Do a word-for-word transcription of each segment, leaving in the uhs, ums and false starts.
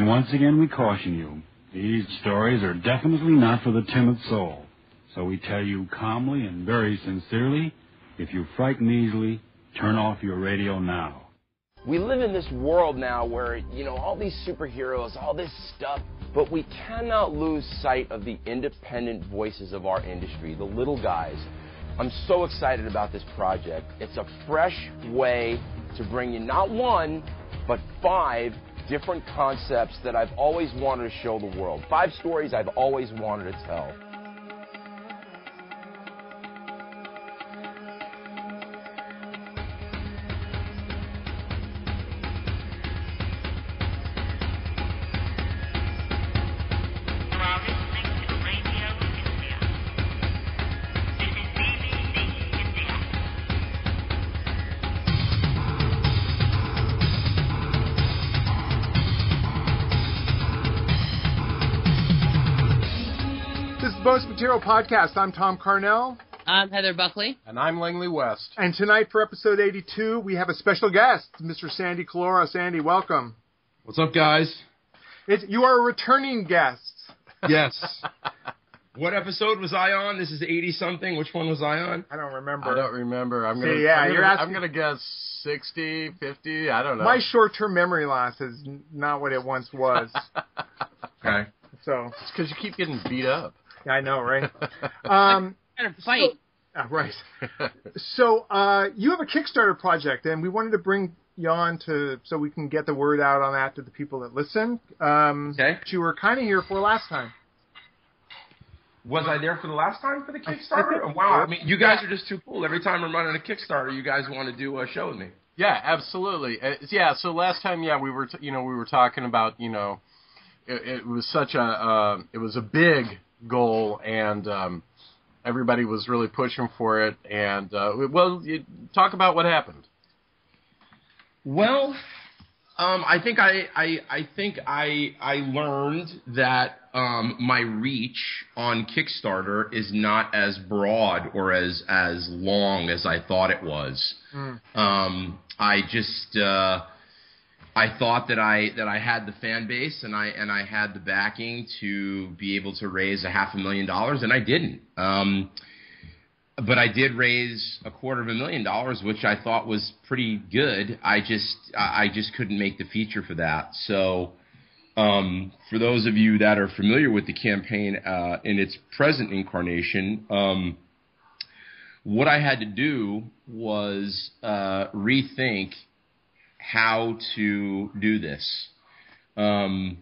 And once again, we caution you. These stories are definitely not for the timid soul. So we tell you calmly and very sincerely, if you frighten easily, turn off your radio now. We live in this world now where, you know, all these superheroes, all this stuff, but we cannot lose sight of the independent voices of our industry, the little guys. I'm so excited about this project. It's a fresh way to bring you not one, but five different concepts that I've always wanted to show the world. Five stories I've always wanted to tell. Bonus Material Podcast. I'm Thom Carnell. I'm Heather Buckley. And I'm Langley West. And tonight for episode eighty-two, we have a special guest, Mister Sandy Collora. Sandy, welcome. What's up, guys? It's, you are a returning guest. Yes. What episode was I on? This is eighty-something. Which one was I on? I don't remember. I don't remember. I'm gonna, See, yeah, I'm you're gonna, asking... I'm going to guess sixty, fifty. I don't know. My short-term memory loss is not what it once was. Okay. So it's because you keep getting beat up. I know, right? Um, kind of fight. So, uh, right. So uh, you have a Kickstarter project, and we wanted to bring you on to so we can get the word out on that to the people that listen. Um, okay. Which you were kind of here for last time. Was I there for the last time for the Kickstarter? Oh, wow. I mean, you guys are just too cool. Every time I'm running a Kickstarter, you guys want to do a show with me. Yeah, absolutely. Uh, yeah. So last time, yeah, we were, t- you know, we were talking about, you know, it, it was such a, uh, it was a big goal, and um, everybody was really pushing for it. And uh, well, you, talk about what happened. Well, um, I think I, I, I think I, I learned that um, my reach on Kickstarter is not as broad or as as long as I thought it was. Mm. Um, I just. Uh, I thought that I that I had the fan base and I and I had the backing to be able to raise a half a million dollars, and I didn't. Um, but I did raise a quarter of a million dollars, which I thought was pretty good. I just I just couldn't make the feature for that. So um, for those of you that are familiar with the campaign uh, in its present incarnation, um, what I had to do was uh, rethink how to do this. Um,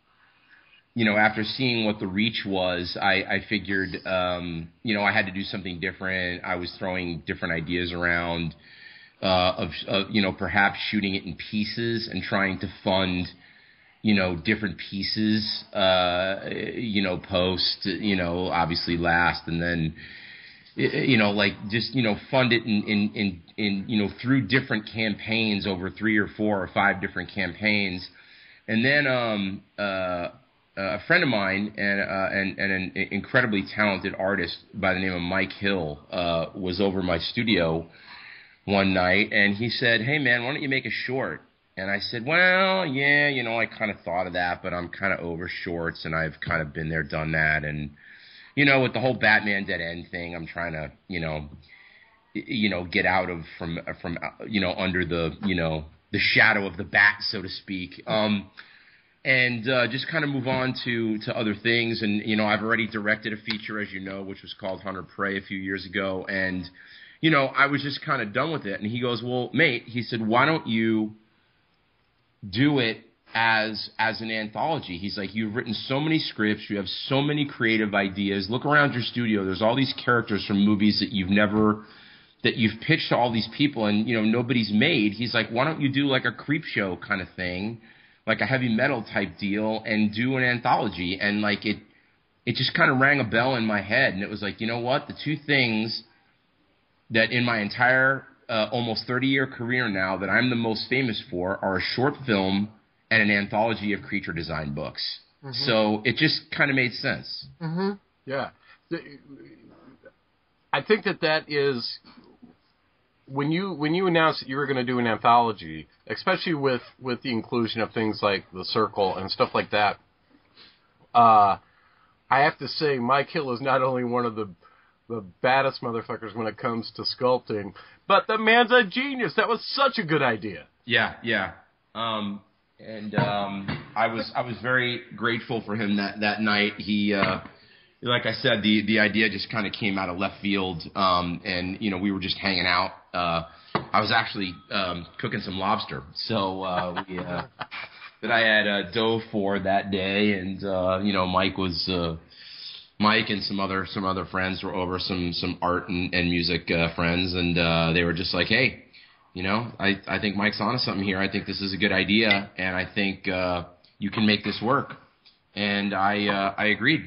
you know, after seeing what the reach was, I, I figured, um, you know, I had to do something different. I was throwing different ideas around uh, of, of, you know, perhaps shooting it in pieces and trying to fund, you know, different pieces, uh, you know, post, you know, obviously last, and then, you know, like just, you know, fund it in, in, in, in, you know, through different campaigns over three or four or five different campaigns. And then um, uh, a friend of mine and, uh, and, and an incredibly talented artist by the name of Mike Hill uh, was over my studio one night, and he said, "Hey, man, why don't you make a short?" And I said, "Well, yeah, you know, I kind of thought of that, but I'm kind of over shorts, and I've kind of been there, done that, and you know, with the whole Batman Dead End thing, I'm trying to, you know, you know, get out of from from you know under the you know the shadow of the bat, so to speak, um, and uh, just kind of move on to to other things. And you know, I've already directed a feature, as you know, which was called Hunter Prey a few years ago, and you know, I was just kind of done with it." And he goes, "Well, mate," he said, "why don't you do it as as an anthology?" He's like, "You've written so many scripts, you have so many creative ideas. Look around your studio. There's all these characters from movies that you've never that you've pitched to all these people, and you know nobody's made." He's like, "Why don't you do like a creep show kind of thing, like a heavy metal type deal, and do an anthology?" And like it it just kind of rang a bell in my head, and it was like, you know what? The two things that in my entire uh, almost thirty-year career now that I'm the most famous for are a short film and an anthology of creature design books. Mm-hmm. So it just kind of made sense. Mm-hmm. Yeah. I think that that is when you when you announced that you were going to do an anthology, especially with, with the inclusion of things like the Circle and stuff like that, uh, I have to say Mike Hill is not only one of the the baddest motherfuckers when it comes to sculpting, but the man's a genius. That was such a good idea. Yeah, yeah. Um, and um, I was I was very grateful for him that, that night. He, uh, like I said, the, the idea just kind of came out of left field, um, and you know we were just hanging out. Uh, I was actually um, cooking some lobster, so uh, we, uh, that I had uh, dough for that day, and uh, you know Mike was uh, Mike and some other some other friends were over, some some art and, and music uh, friends, and uh, they were just like, hey. You know, I, I think Mike's onto something here. I think this is a good idea, and I think uh, you can make this work. And I uh, I agreed.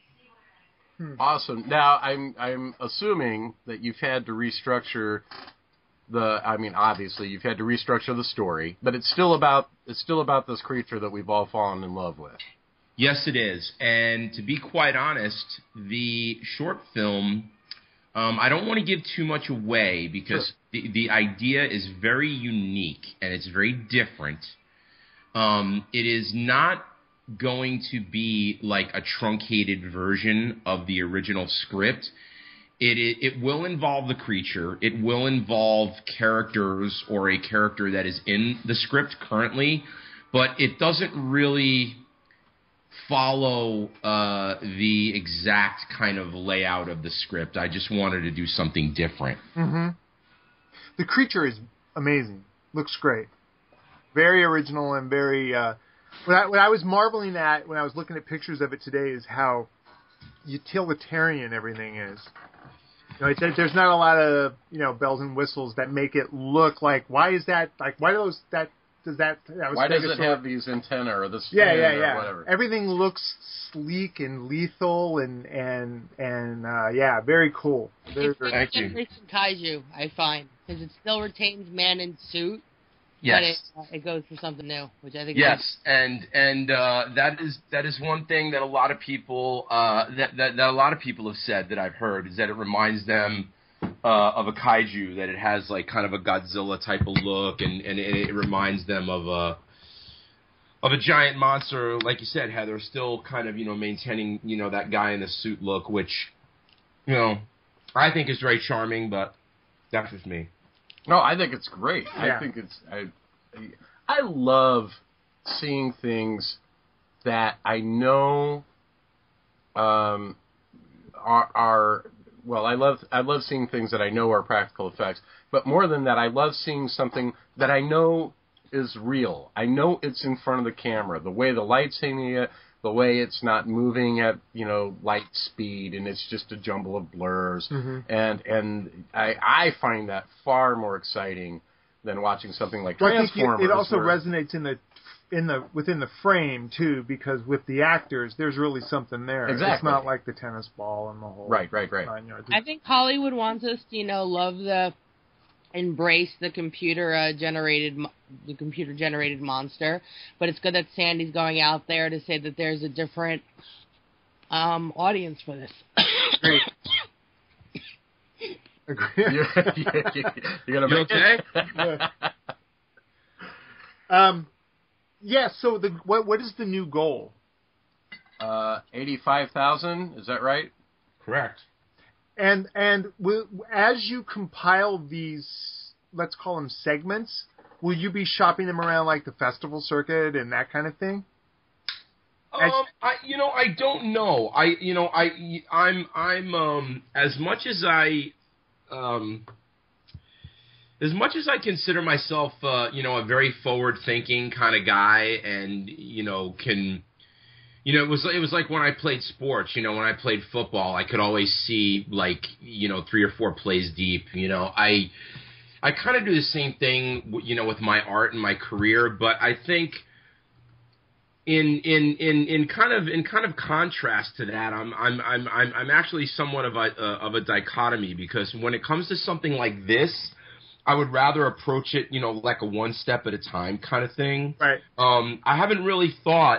Awesome. Now, I'm I'm assuming that you've had to restructure the. I mean, obviously, you've had to restructure the story, but it's still about it's still about this creature that we've all fallen in love with. Yes, it is. And to be quite honest, the short film. Um, I don't want to give too much away because sure. the, the idea is very unique and it's very different. Um, it is not going to be like a truncated version of the original script. It, it, it will involve the creature. It will involve characters or a character that is in the script currently, but it doesn't really follow uh, the exact kind of layout of the script. I just wanted to do something different. Mm-hmm. The creature is amazing. Looks great. Very original and very... Uh, what, I, what I was marveling at when I was looking at pictures of it today is how utilitarian everything is. You know, it, there's not a lot of you know bells and whistles that make it look like, why is that... like Why do those... that Does that, that was Why does it have these antennae or this yeah, yeah, or yeah. whatever? Everything looks sleek and lethal and and and uh, yeah, very cool. Very, very Thank cool. you. It's kaiju, I find, because it still retains man in suit, Yes. but it, uh, it goes for something new, which I think. Yes, is and and uh, that is that is one thing that a lot of people uh, that, that that a lot of people have said that I've heard is that it reminds them uh, of a kaiju, that it has like kind of a Godzilla type of look, and, and it, it reminds them of a of a giant monster, like you said, Heather. Still kind of you know maintaining you know that guy in the suit look, which you know I think is very charming, but that's just me. No, I think it's great. Yeah. I think it's I, I love seeing things that I know um, are, are well. I love I love seeing things that I know are practical effects. But more than that, I love seeing something that I know is real. I know it's in front of the camera. The way the light's hitting it, the way it's not moving at you know light speed, and it's just a jumble of blurs. Mm-hmm. And and I I find that far more exciting than watching something like Well, I think Transformers. it, it also where, resonates in the in the within the frame too, because with the actors, there's really something there. Exactly. It's not like the tennis ball and the whole Right, right, right. nine yards. I think Hollywood wants us to, you know, love the, embrace the computer uh, generated, mo- the computer generated monster. But it's good that Sandy's going out there to say that there's a different um, audience for this. Great. Agree. you're, you're, you're gonna You make okay? it? Um, yeah. So the what what is the new goal? uh, eighty-five thousand. Is that right? Correct. And and will, as you compile these, let's call them segments, will you be shopping them around like the festival circuit and that kind of thing? Um, I you know I don't know. I you know I I'm I'm um as much as I um as much as I consider myself uh, you know a very forward thinking kind of guy, and you know can you know it was it was like when I played sports. You know when I played football, I could always see like you know three or four plays deep. You know I I kind of do the same thing you know with my art and my career, but I think. In, in in in kind of in kind of contrast to that, I'm I'm I'm I'm I'm actually somewhat of a uh, of a dichotomy, because when it comes to something like this, I would rather approach it, you know, like a one step at a time kind of thing. Right. Um, I haven't really thought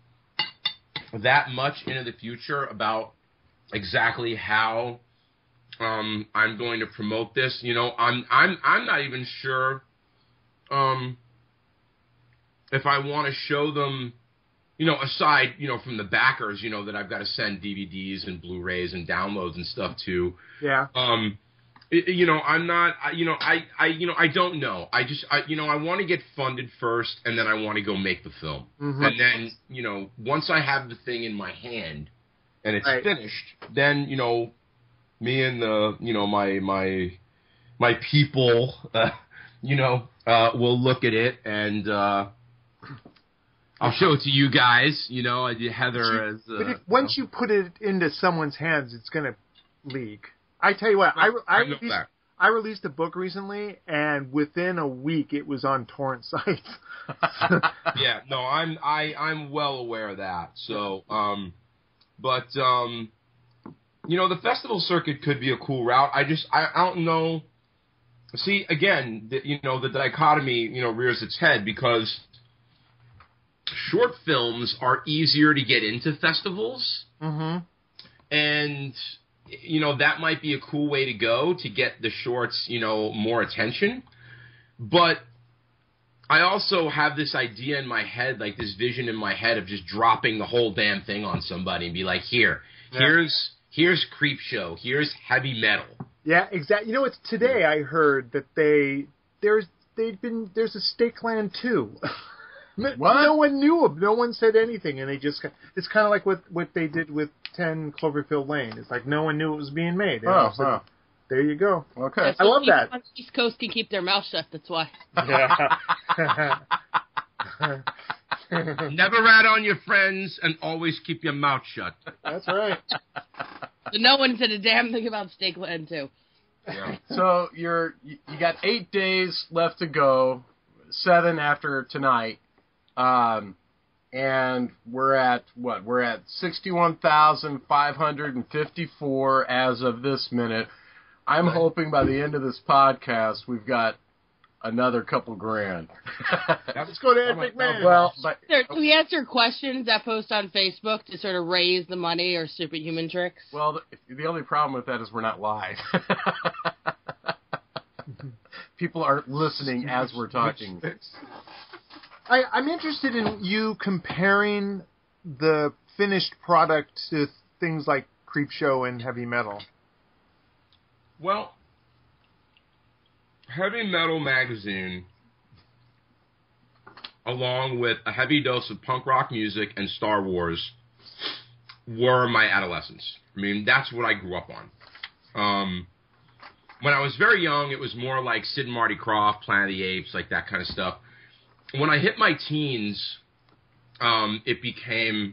that much into the future about exactly how Um, I'm going to promote this. You know, I'm I'm I'm not even sure um, if I want to show them. You know, aside, you know, from the backers, you know, that I've got to send D V Ds and Blu-rays and downloads and stuff to. Yeah. Um, it, you know, I'm not, I, you know, I, I, you know, I don't know. I just, I, you know, I want to get funded first, and then I want to go make the film. Mm-hmm. And then, you know, once I have the thing in my hand and it's right. finished, then, you know, me and the, you know, my, my, my people, uh, you know, uh, will look at it and, uh, I'll show it to you guys, you know, Heather as... Uh, but if, once you, know. you put it into someone's hands, it's going to leak. I tell you what, I, I, I, released, I released a book recently, and within a week it was on torrent sites. yeah, no, I'm I, I'm well aware of that. So, um, but, um, you know, the festival circuit could be a cool route. I just, I, I don't know. See, again, the, you know, the dichotomy, you know, rears its head because... short films are easier to get into festivals, mm-hmm. and you know that might be a cool way to go to get the shorts, you know, more attention. But I also have this idea in my head, like this vision in my head of just dropping the whole damn thing on somebody and be like, "Here, yeah. here's here's Creepshow, here's heavy metal." Yeah, exactly. You know, it's today I heard that they there's they've been there's a Stakeland two. What? No one knew of. No one said anything, and they just. It's kind of like what, what they did with ten Cloverfield Lane. It's like no one knew it was being made. And oh, said, oh. There you go. Okay. Yeah, so I love that. On the East Coast can keep their mouth shut. That's why. Yeah. Never rat on your friends, and always keep your mouth shut. That's right. So no one said a damn thing about Stakeland too. Yeah. So you're you got eight days left to go, seven after tonight. Um, and we're at, what, we're at sixty-one thousand five hundred fifty-four as of this minute. I'm right. hoping by the end of this podcast, we've got another couple grand. Let's go to Ed McMahon. Well, but, Sir, do we answer questions that post on Facebook to sort of raise the money or stupid human tricks? Well, the, the only problem with that is we're not live. People aren't listening as we're talking. I, I'm interested in you comparing the finished product to things like Creepshow and heavy metal. Well, Heavy Metal magazine, along with a heavy dose of punk rock music and Star Wars, were my adolescence. I mean, that's what I grew up on. Um, when I was very young, it was more like Sid and Marty Krofft, Planet of the Apes, like that kind of stuff. When I hit my teens, um, it became,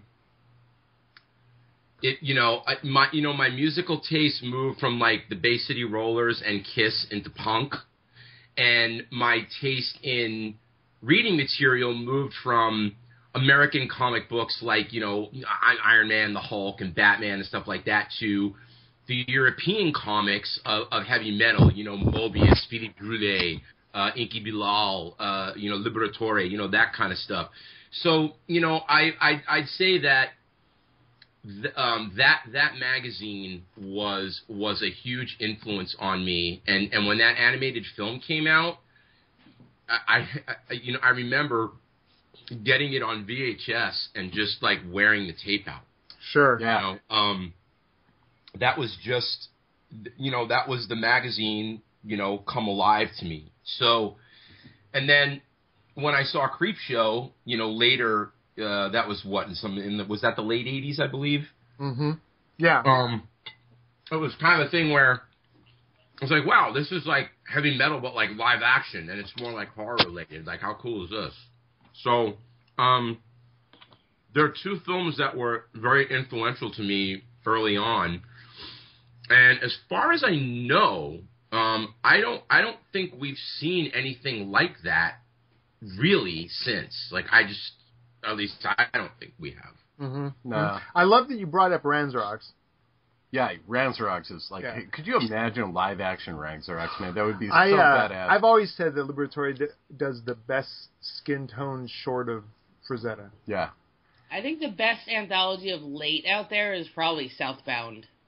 it you know, I, my you know my musical taste moved from like the Bay City Rollers and Kiss into punk, and my taste in reading material moved from American comic books like you know Iron Man, the Hulk, and Batman and stuff like that to the European comics of, of heavy metal, you know, Mobius, Philippe Druillet, Uh, Inky Bilal, uh, you know, Liberatore, you know, that kind of stuff. So, you know, I, I, I'd say that th- um, that that magazine was was a huge influence on me. And, and when that animated film came out, I, I, you know, I remember getting it on V H S and just, like, wearing the tape out. Sure. You know, um, that was just, you know, that was the magazine, you know, come alive to me. So, and then when I saw Creepshow, you know, later, uh, that was what, in some, in the, was that the late eighties, I believe? Mm-hmm. Yeah. Um, it was kind of a thing where I was like, wow, this is like heavy metal, but like live action, and it's more like horror related. Like, how cool is this? So, um, there are two films that were very influential to me early on. And as far as I know, um, I don't, I don't think we've seen anything like that really since. Like, I just, at least I don't think we have. Mm-hmm. No. I love that you brought up Ranxerox. Yeah, Ranxerox is like, Yeah. hey, could you imagine a live action Ranxerox, man? That would be so I, uh, badass. I've always said that Liberatore d- does the best skin tone short of Frazetta. Yeah. I think the best anthology of late out there is probably Southbound.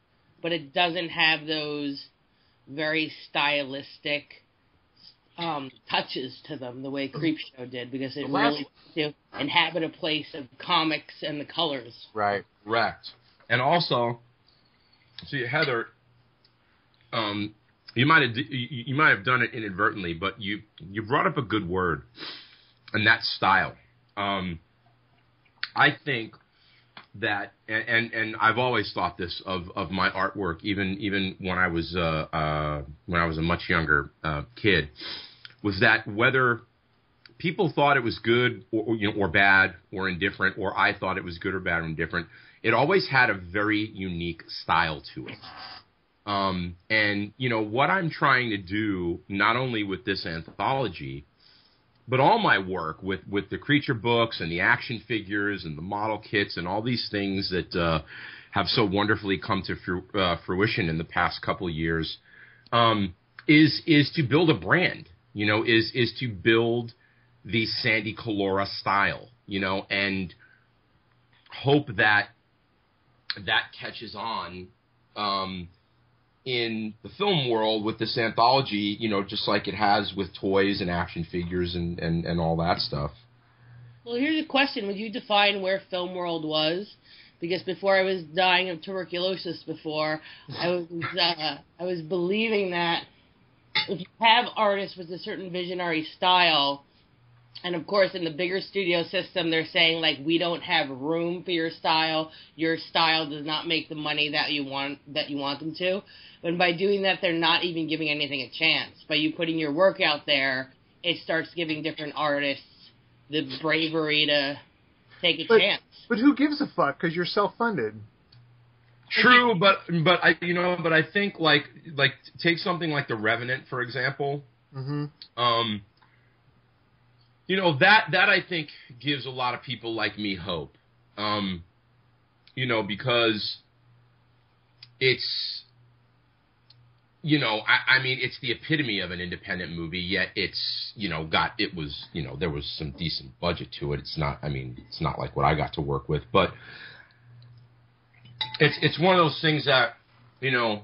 but it doesn't have those very stylistic um, touches to them the way Creepshow did, because it really to inhabit a place of comics and the colors. Right. Correct. And also, see, Heather, um, you might have you, you might have done it inadvertently, but you you brought up a good word, and that's style. Um, I think that, and, and and I've always thought this of, of my artwork, even even when I was uh, uh, when I was a much younger uh, kid, was that whether people thought it was good or, or you know or bad or indifferent, or I thought it was good or bad or indifferent, it always had a very unique style to it. Um, and you know what I'm trying to do, not only with this anthology, but all my work with, with the creature books and the action figures and the model kits and all these things that uh, have so wonderfully come to fru- uh, fruition in the past couple of years, um, is is to build a brand. You know, is is to build the Sandy Collora style. You know, and hope that that catches on um, in the film world with this anthology, you know, just like it has with toys and action figures and, and, and all that stuff. Well, here's a question. Would you define where film world was? Because before I was dying of tuberculosis before, I was uh, I was believing that if you have artists with a certain visionary style, and of course in the bigger studio system they're saying, like, we don't have room for your style, your style does not make the money that you want that you want them to. And by doing that, they're not even giving anything a chance. By you putting your work out there, it starts giving different artists the bravery to take a but, chance. But who gives a fuck? Because you're self-funded. True, but but I you know but I think like like take something like The Revenant, for example. Mm-hmm. Um, you know that that I think gives a lot of people like me hope. Um, you know because it's. You know, I, I mean, it's the epitome of an independent movie, yet it's, you know, got, it was, you know, there was some decent budget to it. It's not, I mean, it's not like what I got to work with, but it's, it's one of those things that, you know,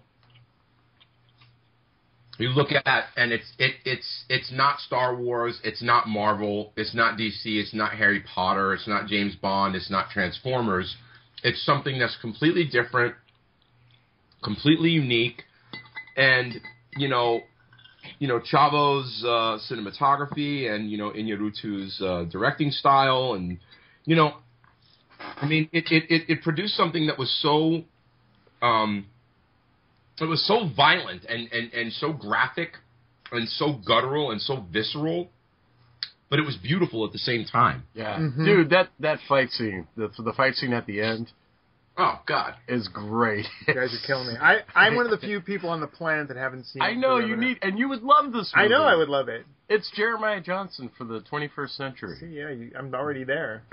you look at and it's, it, it's, it's not Star Wars, it's not Marvel, it's not D C, it's not Harry Potter, it's not James Bond, it's not Transformers. It's something that's completely different, completely unique. And, you know, you know, Chavo's uh, cinematography and, you know, Iñárritu's uh, directing style. And, you know, I mean, it, it, it, it produced something that was so, um, it was so violent and, and, and so graphic and so guttural and so visceral, but it was beautiful at the same time. Yeah. Mm-hmm. Dude, that, that fight scene, the, the fight scene at the end, Oh, God. is great. You guys are killing me. I, I'm one of the few people on the planet that haven't seen I know, The you Revenant. need, and you would love this movie. I know I would love it. It's Jeremiah Johnson for the twenty-first century. See, yeah, you, I'm already there.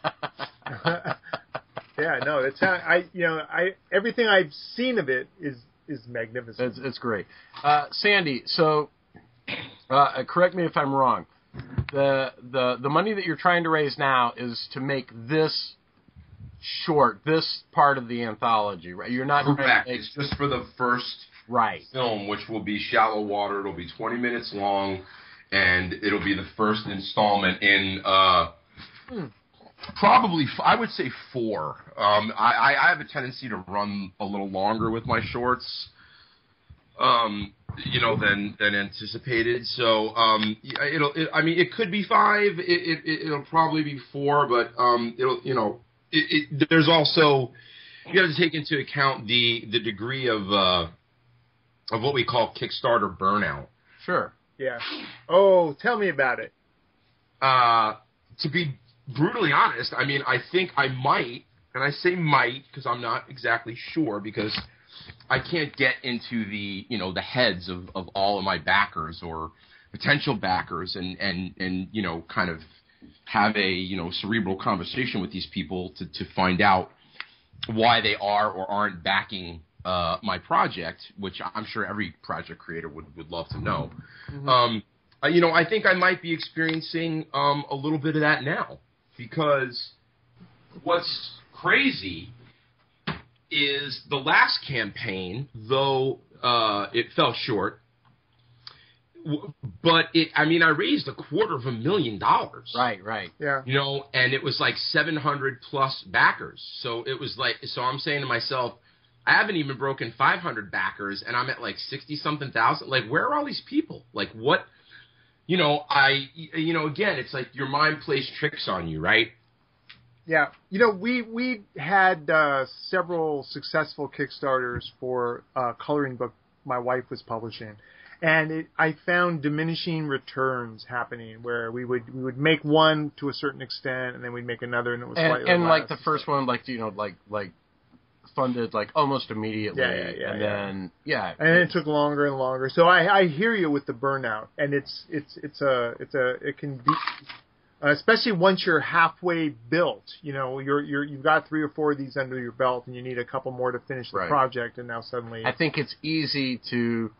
Yeah, no, it's how I, you know, I everything I've seen of it is is magnificent. It's, it's great. Uh, Sandy, so uh, correct me if I'm wrong. The the the money that you're trying to raise now is to make this short, this part of the anthology, right? You're not Correct. Make, It's just for the first right film, which will be Shallow Water. It'll be twenty minutes long, and it'll be the first installment in uh, Hmm. probably, f- I would say four. Um, I, I have a tendency to run a little longer with my shorts, um, you know, than than anticipated. So um, it'll, it, I mean, it could be five. It, it, it'll probably be four, but um, it'll, you know. It, it, there's also, you have to take into account the the degree of uh, of what we call Kickstarter burnout. Sure. Yeah. Oh, tell me about it. Uh, to be brutally honest, I mean, I think I might, and I say might because I'm not exactly sure, because I can't get into the, you know, the heads of, of all of my backers or potential backers and, and, and, you know, kind of have a, you know, cerebral conversation with these people to, to find out why they are or aren't backing uh, my project, which I'm sure every project creator would, would love to know. Mm-hmm. Um, uh, you know, I think I might be experiencing um, a little bit of that now, because what's crazy is the last campaign, though uh, it fell short. But it, I mean, I raised a quarter of a million dollars. Right, right. Yeah. You know, and it was like seven hundred plus backers. So it was like, so I'm saying to myself, I haven't even broken five hundred backers, and I'm at like sixty something thousand. Like, where are all these people? Like, what? You know, I, you know, again, it's like your mind plays tricks on you, right? Yeah. You know, we we had uh, several successful Kickstarters for a coloring book my wife was publishing. And it, I found diminishing returns happening where we would we would make one to a certain extent, and then we'd make another, and it was and, slightly and less. like the first one, like you know, like like funded like almost immediately, Yeah, yeah, yeah, and yeah. then yeah, and then it took longer and longer. So I, I hear you with the burnout, and it's it's it's a it's a it can be, uh, especially once you're halfway built. You know, you're you're you've got three or four of these under your belt, and you need a couple more to finish the Right. project, and now suddenly I think it's easy to.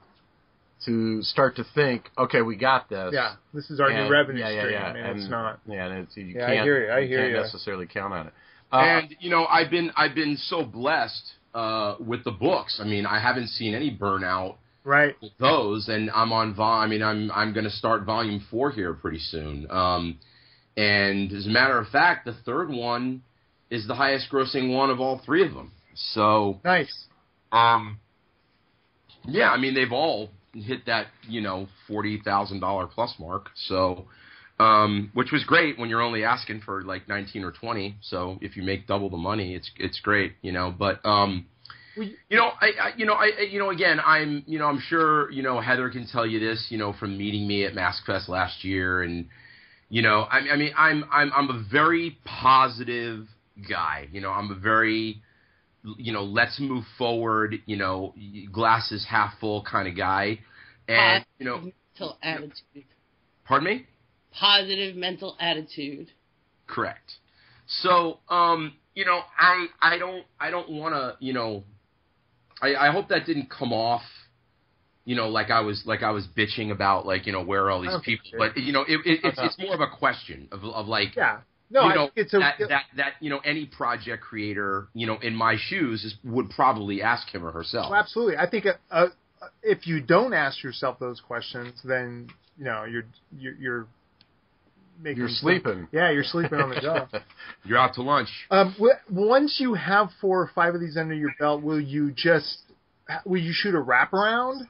to start to think, okay, we got this. yeah, this is our and, new revenue yeah, yeah, stream, yeah. and, and it's not. Yeah, and it's, you Yeah, I can't, hear you, I hear can't you. necessarily count on it. Uh, And you know, I've been I've been so blessed uh, with the books. I mean, I haven't seen any burnout Right. with those, and I'm on vol. I mean, I'm I'm going to start volume four here pretty soon. Um, and as a matter of fact, the third one is the highest grossing one of all three of them. So, Nice. um, yeah, I mean, they've all hit that, you know, forty thousand dollars plus mark. So, um, which was great when you're only asking for like nineteen or twenty. So if you make double the money, it's, it's great, you know, but, um, you know, I, I, you know, I, you know, again, I'm, you know, I'm sure, you know, Heather can tell you this, you know, from meeting me at MaskFest last year. And, you know, I, I mean, I'm, I'm, I'm a very positive guy, you know, I'm a very, you know, let's move forward, you know, glass is half full kind of guy. And, you know, mental attitude. Pardon me? Positive mental attitude. Correct. So, um, you know, I, I don't, I don't want to, you know, I, I hope that didn't come off, you know, like I was, like I was bitching about, like, you know, where are all these people? But, you know, it, it, it's, it's more of a question of, of like, Yeah. No, you I know, think it's a that, that, that, you know, any project creator, you know, in my shoes is, would probably ask him or herself. Oh, absolutely. I think uh, uh, if you don't ask yourself those questions, then you know you're you're, you're making You're sleeping. Yeah, you're sleeping on the job. You're out to lunch. Um, w- once you have four or five of these under your belt, will you just will you shoot a wraparound?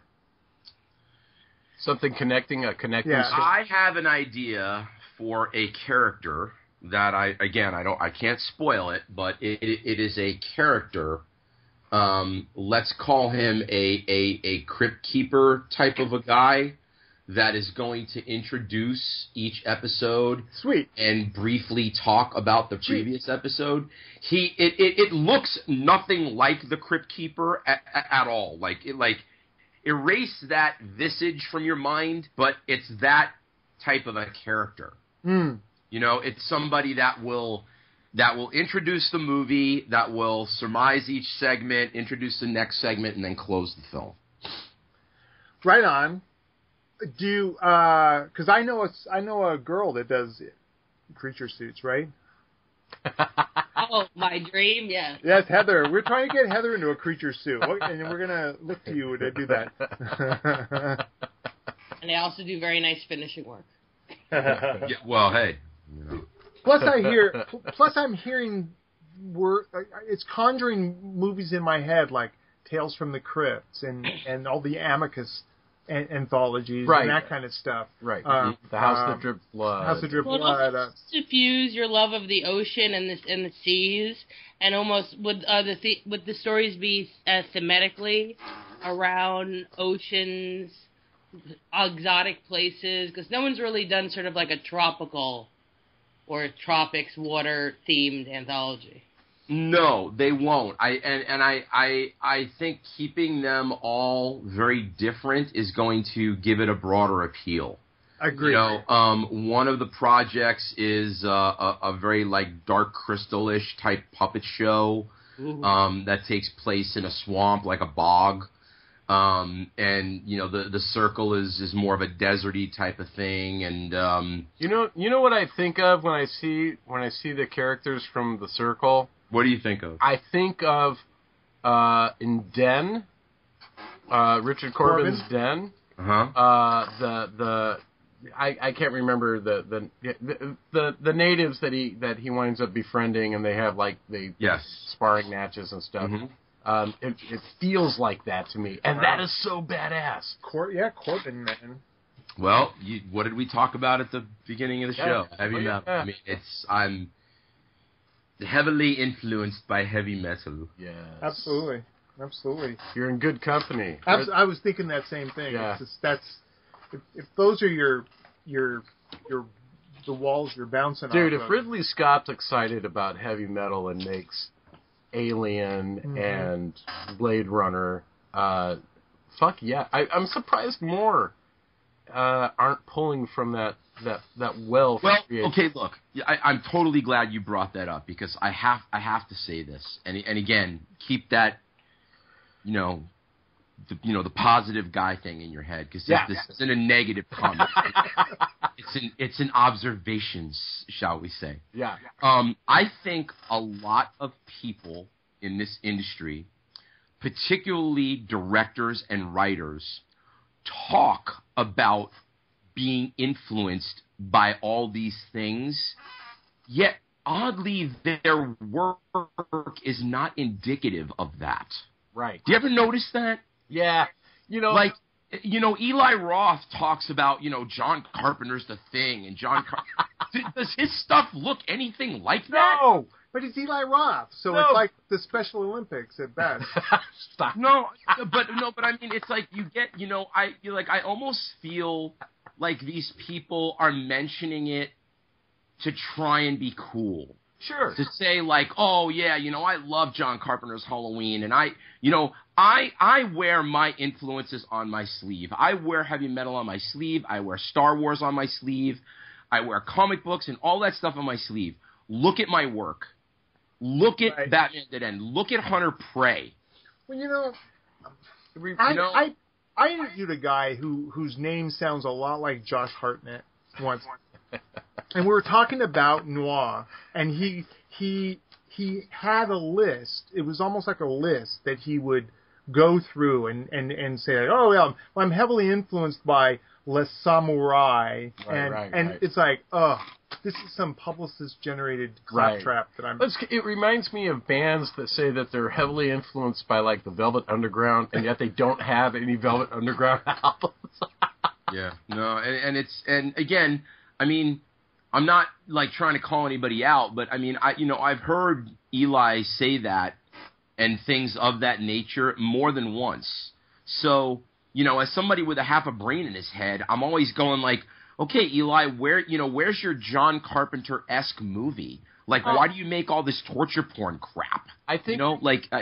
Something connecting, a connecting. Yeah. system. I have an idea for a character that I, again, I don't, I can't spoil it, but it, it, it is a character. Um, let's call him a, a, a crypt keeper type of a guy that is going to introduce each episode. Sweet. And briefly talk about the previous Sweet. episode. He, it, it, it looks nothing like the crypt keeper at, at all. Like, it, like, erase that visage from your mind, but it's that type of a character. Mm. You know, it's somebody that will that will introduce the movie, that will surmise each segment, introduce the next segment, and then close the film. Right on. Do because uh, I know a, I know a girl that does creature suits, right? Oh, my dream, yes. Yes, Heather. We're trying to get Heather into a creature suit, and we're gonna look to you to do that. And they also do very nice finishing work. Yeah, well, hey. You know. Plus, I hear. Plus, I'm hearing. Word, it's conjuring movies in my head like Tales from the Crypts and, and all the Amicus an- anthologies right. and that kind of stuff. Right. Um, the House um, That Dripped Blood. House That Dripped Well, Blood. it Uh, also diffuse your love of the ocean and the and the seas, and almost would uh, the th- would the stories be uh, thematically around oceans, exotic places? Because no one's really done sort of like a tropical or tropics water themed anthology. No, they won't. I and, and I, I I think keeping them all very different is going to give it a broader appeal. I agree. You know, um, one of the projects is uh, a, a very like dark crystal-ish type puppet show um, that takes place in a swamp, like a bog. Um, and you know, the the circle is, is more of a deserty type of thing. And um, you know, you know what I think of when I see when I see the characters from the circle. What do you think of? I think of uh, in Den, uh, Richard Corbin's Den. Uh-huh. Uh, the the I, I can't remember the the, the the the natives that he that he winds up befriending, and they have like the Yes. sparring matches and stuff. Mhm. Um, it, it feels like that to me, and that is so badass. Cor- yeah, Corbin, man. Well, you, what did we talk about at the beginning of the Yeah. show? Heavy Oh, yeah. metal. I mean, it's I'm heavily influenced by heavy metal. Yes, Absolutely, absolutely. You're in good company. Abs- I was thinking that same thing. Yeah. It's just, that's if, if those are your your your the walls you're bouncing Dude, off if of. Ridley Scott's excited about heavy metal and makes Alien Mhm. and Blade Runner, uh, fuck yeah. I, I'm surprised more uh, aren't pulling from that that that well. Well, creative- okay, look, I, I'm totally glad you brought that up because I have I have to say this, and and again, keep that, you know, the, you know the positive guy thing in your head because Yeah. this isn't a negative comment. it's an it's an observation, shall we say? Yeah. Um, I think a lot of people in this industry, particularly directors and writers, talk about being influenced by all these things, yet oddly their work is not indicative of that. Right. Do you ever notice that? Yeah. You know, Like, you know, Eli Roth talks about, you know, John Carpenter's The Thing, and John Car- does his stuff look anything like that? No, but it's Eli Roth, so No. it's like the Special Olympics at best. Stop. No, but no, but I mean, it's like you get, you know, I you like I almost feel like these people are mentioning it to try and be cool. Sure. To say like, oh yeah, you know, I love John Carpenter's Halloween, and I, you know, I I wear my influences on my sleeve. I wear heavy metal on my sleeve. I wear Star Wars on my sleeve. I wear comic books and all that stuff on my sleeve. Look at my work. Look at Right. Batman Dead End. Look at Hunter Prey. Well, you know, You I, know? I I interviewed a guy who whose name sounds a lot like Josh Hartnett once, and we were talking about noir, and he he he had a list. It was almost like a list that he would go through and and and say, like, oh yeah, I'm heavily influenced by Les Samurai, Right, and right, and right. it's like, oh, this is some publicist generated Right. claptrap that I'm. It's, it reminds me of bands that say that they're heavily influenced by like the Velvet Underground, and yet they don't have any Velvet Underground albums. Yeah, no, and, and it's and again, I mean, I'm not like trying to call anybody out, but I mean, I you know I've heard Eli say that and things of that nature more than once. So you know, as somebody with a half a brain in his head, I'm always going like, okay, Eli, where you know where's your John Carpenter-esque movie? Like, Oh. why do you make all this torture porn crap? I think You know, like I,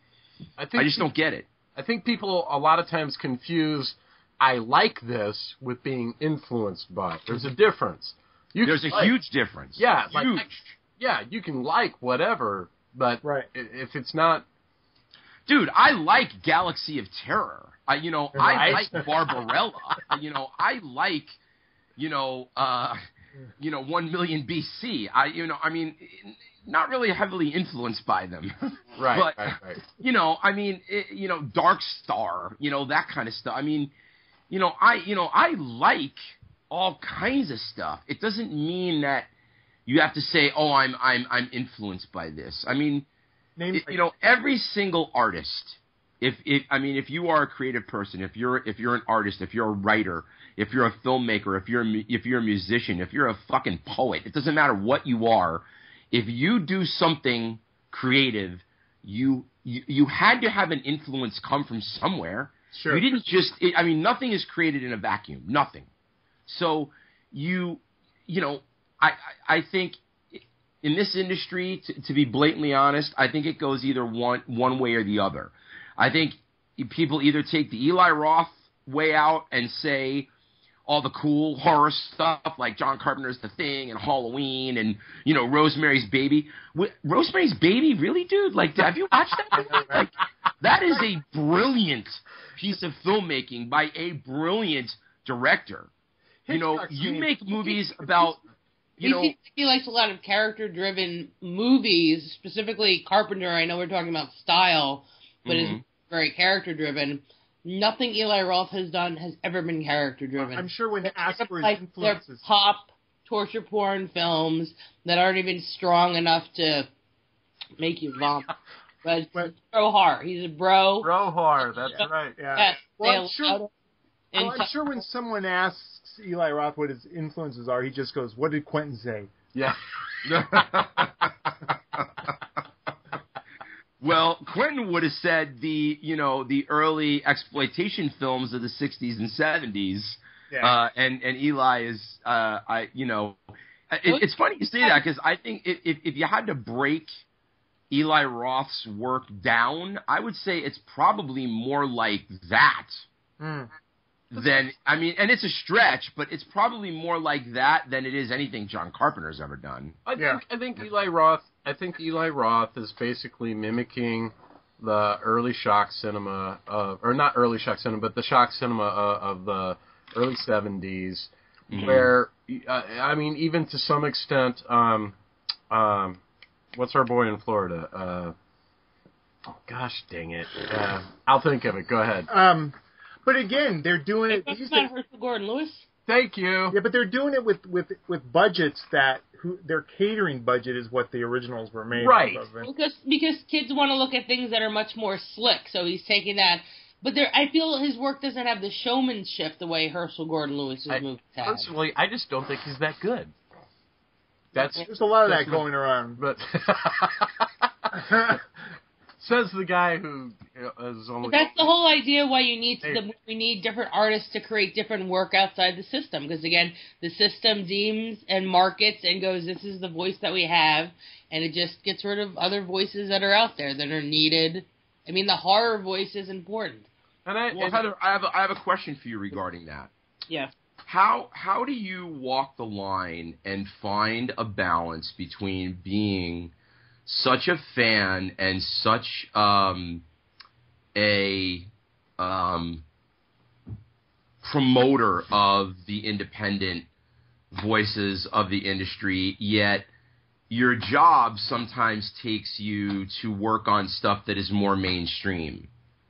I think I just don't get it. I think people a lot of times confuse I like this with being influenced by. There's a difference. You There's a can like- huge difference. yeah, like, huge. yeah, you can like whatever, but Right. i- if it's not Dude, I like Galaxy of Terror. I, you know, I Right. like Barbarella. you know, I like, you know, uh, you know, one million B C. I, you know, I mean, not really heavily influenced by them. right, but, right, right. you know, I mean, it, you know, Dark Star, you know, that kind of stuff. I mean, you know, I, you know, I like all kinds of stuff. It doesn't mean that you have to say, oh, I'm, I'm, I'm influenced by this. I mean, Name, it- you know, every single artist, if, if I mean, if you are a creative person, if you're if you're an artist, if you're a writer, if you're a filmmaker, if you're a, mu- if you're a musician, if you're a fucking poet, it doesn't matter what you are. If you do something creative, you you, you had to have an influence come from somewhere. Sure. You didn't just. It, I mean, nothing is created in a vacuum. Nothing. So you you know, I I, I think. In this industry, to, to be blatantly honest, I think it goes either one one way or the other. I think people either take the Eli Roth way out and say all the cool horror stuff like John Carpenter's The Thing and Halloween and, you know, Rosemary's Baby. Wh- Rosemary's Baby? Really, dude? Like, have you watched that movie? Like, that is a brilliant piece of filmmaking by a brilliant director. You know, Hitchcock's you name- make movies about... You he know, seems like he likes a lot of character-driven movies, specifically Carpenter. I know we're talking about style, but Mhm. is very character-driven. Nothing Eli Roth has done has ever been character-driven. I'm sure when asked for his like influences, they're pop torture porn films that aren't even strong enough to make you vomit. But But- bro hard. He's a bro. Brohar, that's right. yeah. Yes, Well, they I'm sure- allowed him Well, into- I'm sure when someone asks Eli Roth what his influences are, he just goes, "What did Quentin say?" Yeah. Well, Quentin would have said the, you know, the early exploitation films of the sixties and seventies, Yeah. uh, and and Eli is, uh, I, you know, it, it's funny you say that because I think if, if if you had to break Eli Roth's work down, I would say it's probably more like that Mm. than, I mean, and it's a stretch, but it's probably more like that than it is anything John Carpenter's ever done. I think Yeah. I think Eli Roth. I think Eli Roth is basically mimicking the early shock cinema, of, or not early shock cinema, but the shock cinema of, of the early seventies, Mhm. where uh, I mean, even to some extent, um, um, what's our boy in Florida? Uh, oh gosh, dang it! Uh, I'll think of it. Go ahead. Um, but again, they're doing Hey, it. what's these about days- Herschel Gordon Lewis? Thank you. Yeah, but they're doing it with with with budgets that who their catering budget is what the originals were made Right. off of. Because because kids want to look at things that are much more slick, so he's taking that. But there, I feel his work doesn't have the showmanship the way Herschel Gordon Lewis's I- movies have. Personally, I just don't think he's that good. That's There's a lot of that That's my- going around. but says the guy who is only. But that's the whole idea why you need to, Hey. the, we need different artists to create different work outside the system. Because again, the system deems and markets and goes, this is the voice that we have, and it just gets rid of other voices that are out there that are needed. I mean, the horror voice is important. And I, Well, and- Heather, I have a, I have a question for you regarding that. Yeah. How how do you walk the line and find a balance between being such a fan and such um, a um, promoter of the independent voices of the industry, yet your job sometimes takes you to work on stuff that is more mainstream?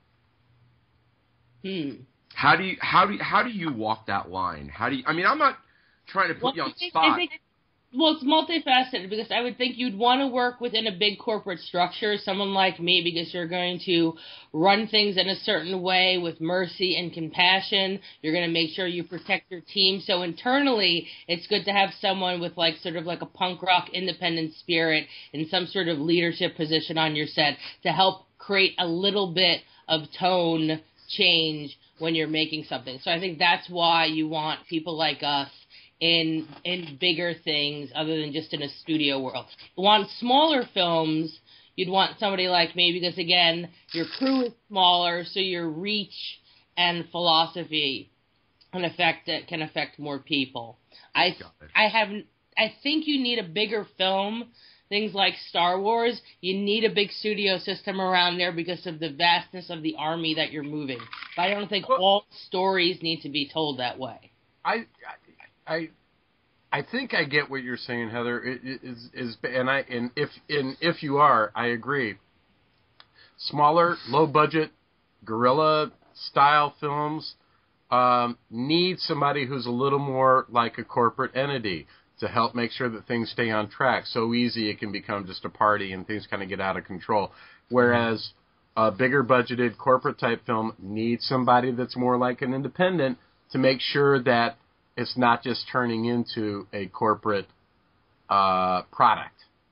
Hmm. How do you how do you, how do you walk that line? How do you? I mean, I'm not trying to put Well, you on I the think- spot. I think, well, it's multifaceted because I would think you'd want to work within a big corporate structure, someone like me, because you're going to run things in a certain way with mercy and compassion. You're going to make sure you protect your team. So internally, it's good to have someone with like sort of like a punk rock independent spirit and some sort of leadership position on your set to help create a little bit of tone change when you're making something. So I think that's why you want people like us in in bigger things other than just in a studio world. You want smaller films, you'd want somebody like me because, again, your crew is smaller, so your reach and philosophy can affect it can affect more people. I Got it. I have I think you need a bigger film. Things like Star Wars, you need a big studio system around there because of the vastness of the army that you're moving. But I don't think Well- all stories need to be told that way. I, I, I think I get what you're saying, Heather. It, it is, is, and I, and if, and if you are, I agree. Smaller, low budget, guerrilla style films um, need somebody who's a little more like a corporate entity to help make sure that things stay on track. So easy it can become just a party and things kind of get out of control. Whereas a bigger budgeted corporate type film needs somebody that's more like an independent to make sure that it's not just turning into a corporate uh, product.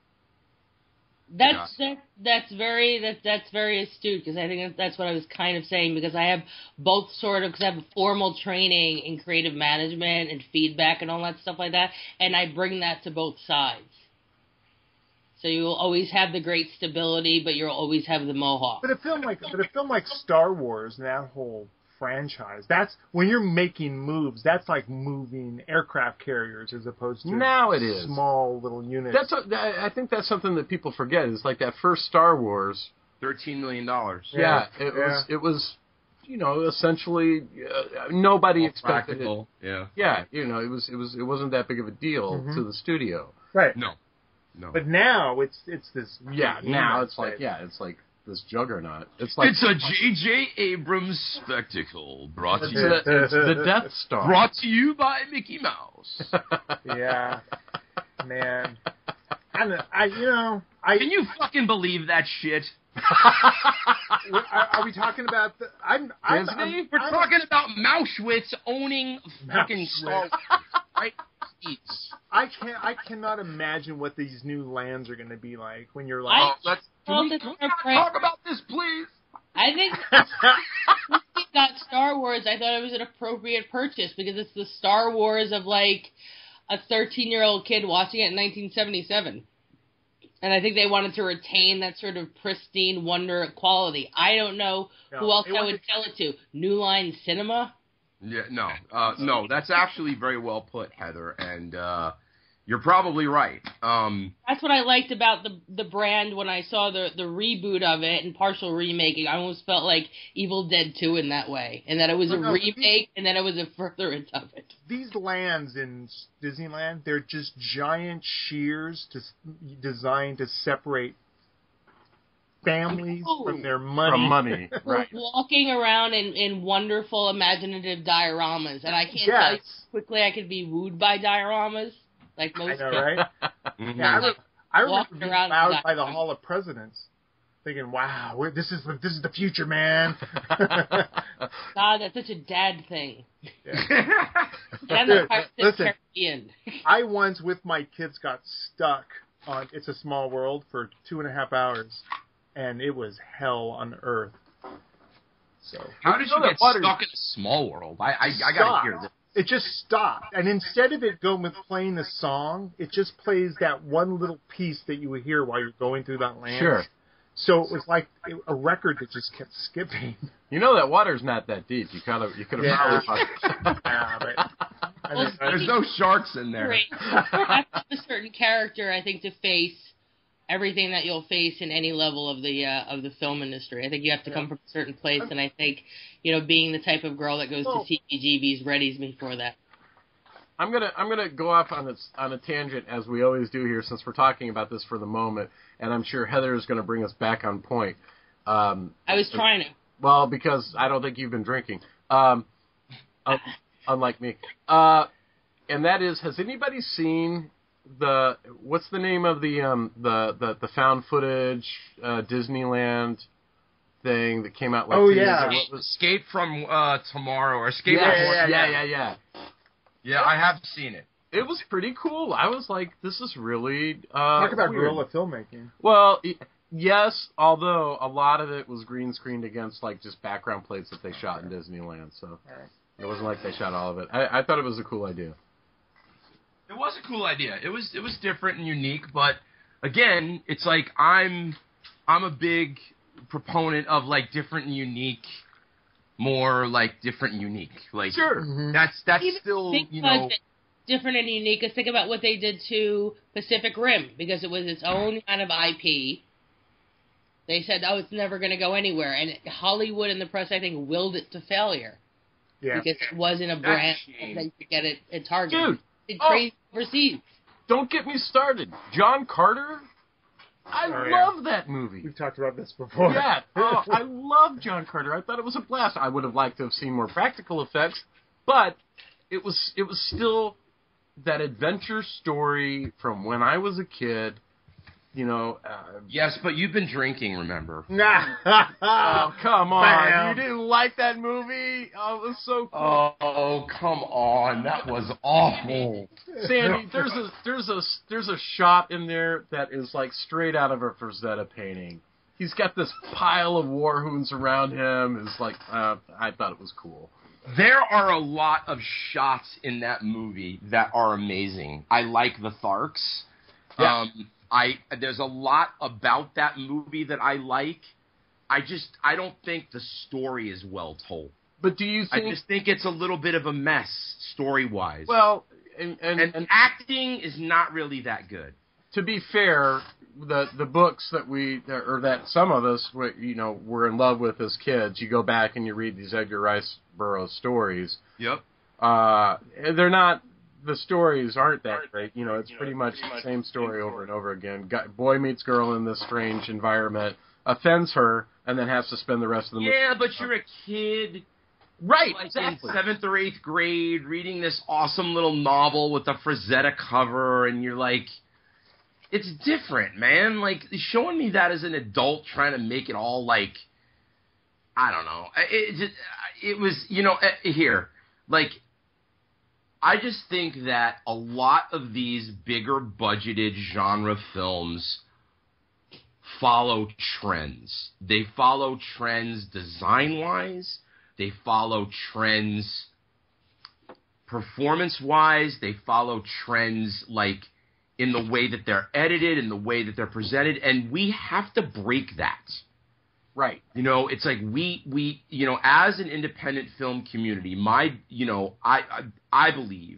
That's that, that's very that that's very astute because I think that- that's what I was kind of saying because I have both sort of because I have formal training in creative management and feedback and all that stuff like that, and I bring that to both sides. So you will always have the great stability, but you'll always have the mohawk. But a film like but a film like Star Wars and that whole franchise, that's when you're making moves. That's like moving aircraft carriers as opposed to Now it is. small little units. That's a, I think that's something that people forget. Is like that first Star Wars. Thirteen million dollars. Yeah, Yeah, it yeah. was. It was, you know, essentially uh, nobody expected it. Practical. Yeah. Yeah, you know, it was. It was. It wasn't that big of a deal Mhm. to the studio. right. No. No. But now it's it's this. Yeah, now it's thing. like yeah, it's like this juggernaut. It's like It's a J J Abrams spectacle brought to it's, you, the, it's the Death Star. brought to you by Mickey Mouse. Yeah, man. I, I, you know, I. Can you fucking believe that shit? Are, are we talking about the? I'm. I'm, Disney? I'm We're I'm, talking about Mauschwitz owning fucking Mauschwitz. Star Wars, right? Jeez. I can't. I cannot imagine what these new lands are going to be like when you're like. I- Oh, let's, can Well, we, that's can we fair not point. talk about this, please? I think when we got Star Wars, I thought it was an appropriate purchase because it's the Star Wars of like a thirteen-year-old kid watching it in nineteen seventy-seven. And I think they wanted to retain that sort of pristine wonder quality. I don't know No, who else they I wanted- would tell it to. New Line Cinema? Yeah, no, uh, no, that's actually very well put, Heather, and uh, you're probably right. Um, That's what I liked about the the brand when I saw the, the reboot of it and partial remaking. I almost felt like Evil Dead two in that way. And that it was But a no, remake and then it was a furtherance of it. These lands in Disneyland, they're just giant shears to, designed to separate families Oh. from their money. From money, right? We're walking around in, in wonderful, imaginative dioramas. And I can't tell you Yes. how quickly I could be wooed by dioramas. Like most I know, people. right? mhm. Yeah, I, re- I remember Walking being around wowed that- by the Hall of Presidents, thinking, "Wow, we're, this is the, this is the future, man." God, that's such a dad thing. Yeah. And the Dude, Pirates of the listen. Caribbean. I once, with my kids, got stuck on "It's a Small World" for two and a half hours, and it was hell on earth. So How did You you know get that water's- stuck in a small world? I, I, I Stop. gotta hear this. It just stopped, and instead of it going with playing the song, it just plays that one little piece that you would hear while you're going through that land. Sure. So it was like a record that just kept skipping. You know that water's not that deep. You kind of you could have Yeah. probably. Yeah, but I mean, There's no sharks in there. Great. You have to have a certain character, I think, to face everything that you'll face in any level of the uh, of the film industry. I think you have to Yeah. come from a certain place, and I think, you know, being the type of girl that goes Well- to C B G B's readies me for that. I'm gonna I'm gonna go off on a on a tangent as we always do here, since we're talking about this for the moment, and I'm sure Heather is going to bring us back on point. Um, I was trying to. well, because I don't think you've been drinking, um, un- unlike me. Uh, and that is, has anybody seen the what's the name of the um the the, the found footage uh, Disneyland thing that came out like Oh, two years yeah. ago? What was- Escape from uh, Tomorrow or Escape yeah, from yeah, yeah, yeah, yeah. Yeah, I have seen it. It was pretty cool. I was like, this is really uh, talk about weird. guerrilla filmmaking. Well, y- yes, although a lot of it was green screened against like just background plates that they shot in Disneyland, so Alright. it wasn't like they shot all of it. I, I thought it was a cool idea. It was a cool idea. It was it was different and unique, but again, it's like I'm I'm a big proponent of like different and unique, more like different and unique. Like Sure. Mhm. that's that's Even still think you about know it different and unique. Just think about what they did to Pacific Rim, because it was its own kind of I P. They said, oh, it's never going to go anywhere. And Hollywood and the press, I think, willed it to failure. Yeah. Because it wasn't a brand shame. that you could get it at Target. Dude, It's oh. crazy overseas. Don't get me started. John Carter? I Oh, yeah. love that movie. We've talked about this before. Yeah. Oh, I love John Carter. I thought it was a blast. I would have liked to have seen more practical effects, but it was it was still that adventure story from when I was a kid. You know. Uh, yes, but you've been drinking, remember? Nah. oh, come on! Bam. You didn't like that movie? Oh, it was so cool. Oh, come on, that was awful. Sandy, there's a there's a there's a shot in there that is like straight out of a Frazetta painting. He's got this pile of war hoons around him. It's like uh, I thought it was cool. There are a lot of shots in that movie that are amazing. I like the Tharks. Yeah. Um, I there's a lot about that movie that I like. I just I don't think the story is well told. But do you I think? just think it's a little bit of a mess story wise. Well, and and, and, and acting is not really that good. to be fair, the the books that we or that some of us were, you know were in love with as kids, you go back and you read these Edgar Rice Burroughs stories. Yep. Uh, they're not. The stories aren't that great. You know, it's pretty much the same story over and over again. Guy, boy meets girl in this strange environment. offends her, and then has to spend the rest of the movie. Yeah, but you're a kid. Right, Like exactly. in seventh or eighth grade, reading this awesome little novel with a Frazetta cover, and you're like, it's different, man. Like, showing me that as an adult trying to make it all like, I don't know. It, it, it was, you know, here, like, I just think that a lot of these bigger budgeted genre films follow trends. They follow trends design-wise. They follow trends performance-wise. They follow trends, like, in the way that they're edited, in the way that they're presented, and we have to break that. Right. You know, it's like we, we, you know, as an independent film community, my, you know, I, I, I believe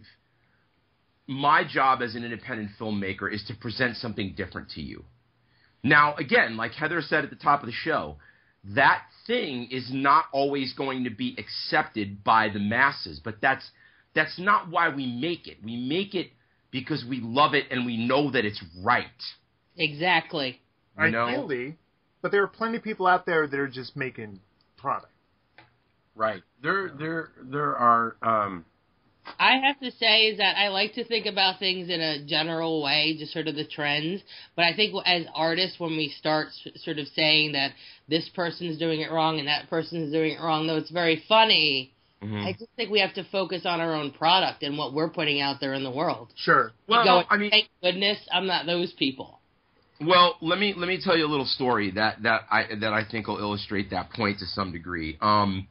my job as an independent filmmaker is to present something different to you. Now, again, like Heather said at the top of the show, that thing is not always going to be accepted by the masses, but that's, that's not why we make it. We make it because we love it and we know that it's right. Exactly. You know? Ideally, but there are plenty of people out there that are just making product. Right. There, there, there are. Um, I have to say is that I like to think about things in a general way, just sort of the trends. But I think as artists, when we start sort of saying that this person is doing it wrong and that person is doing it wrong, though it's very funny, mm-hmm. I just think we have to focus on our own product and what we're putting out there in the world. Sure. Well, go, I mean, thank goodness I'm not those people. Well, let me let me tell you a little story that, that I that I think will illustrate that point to some degree. Um,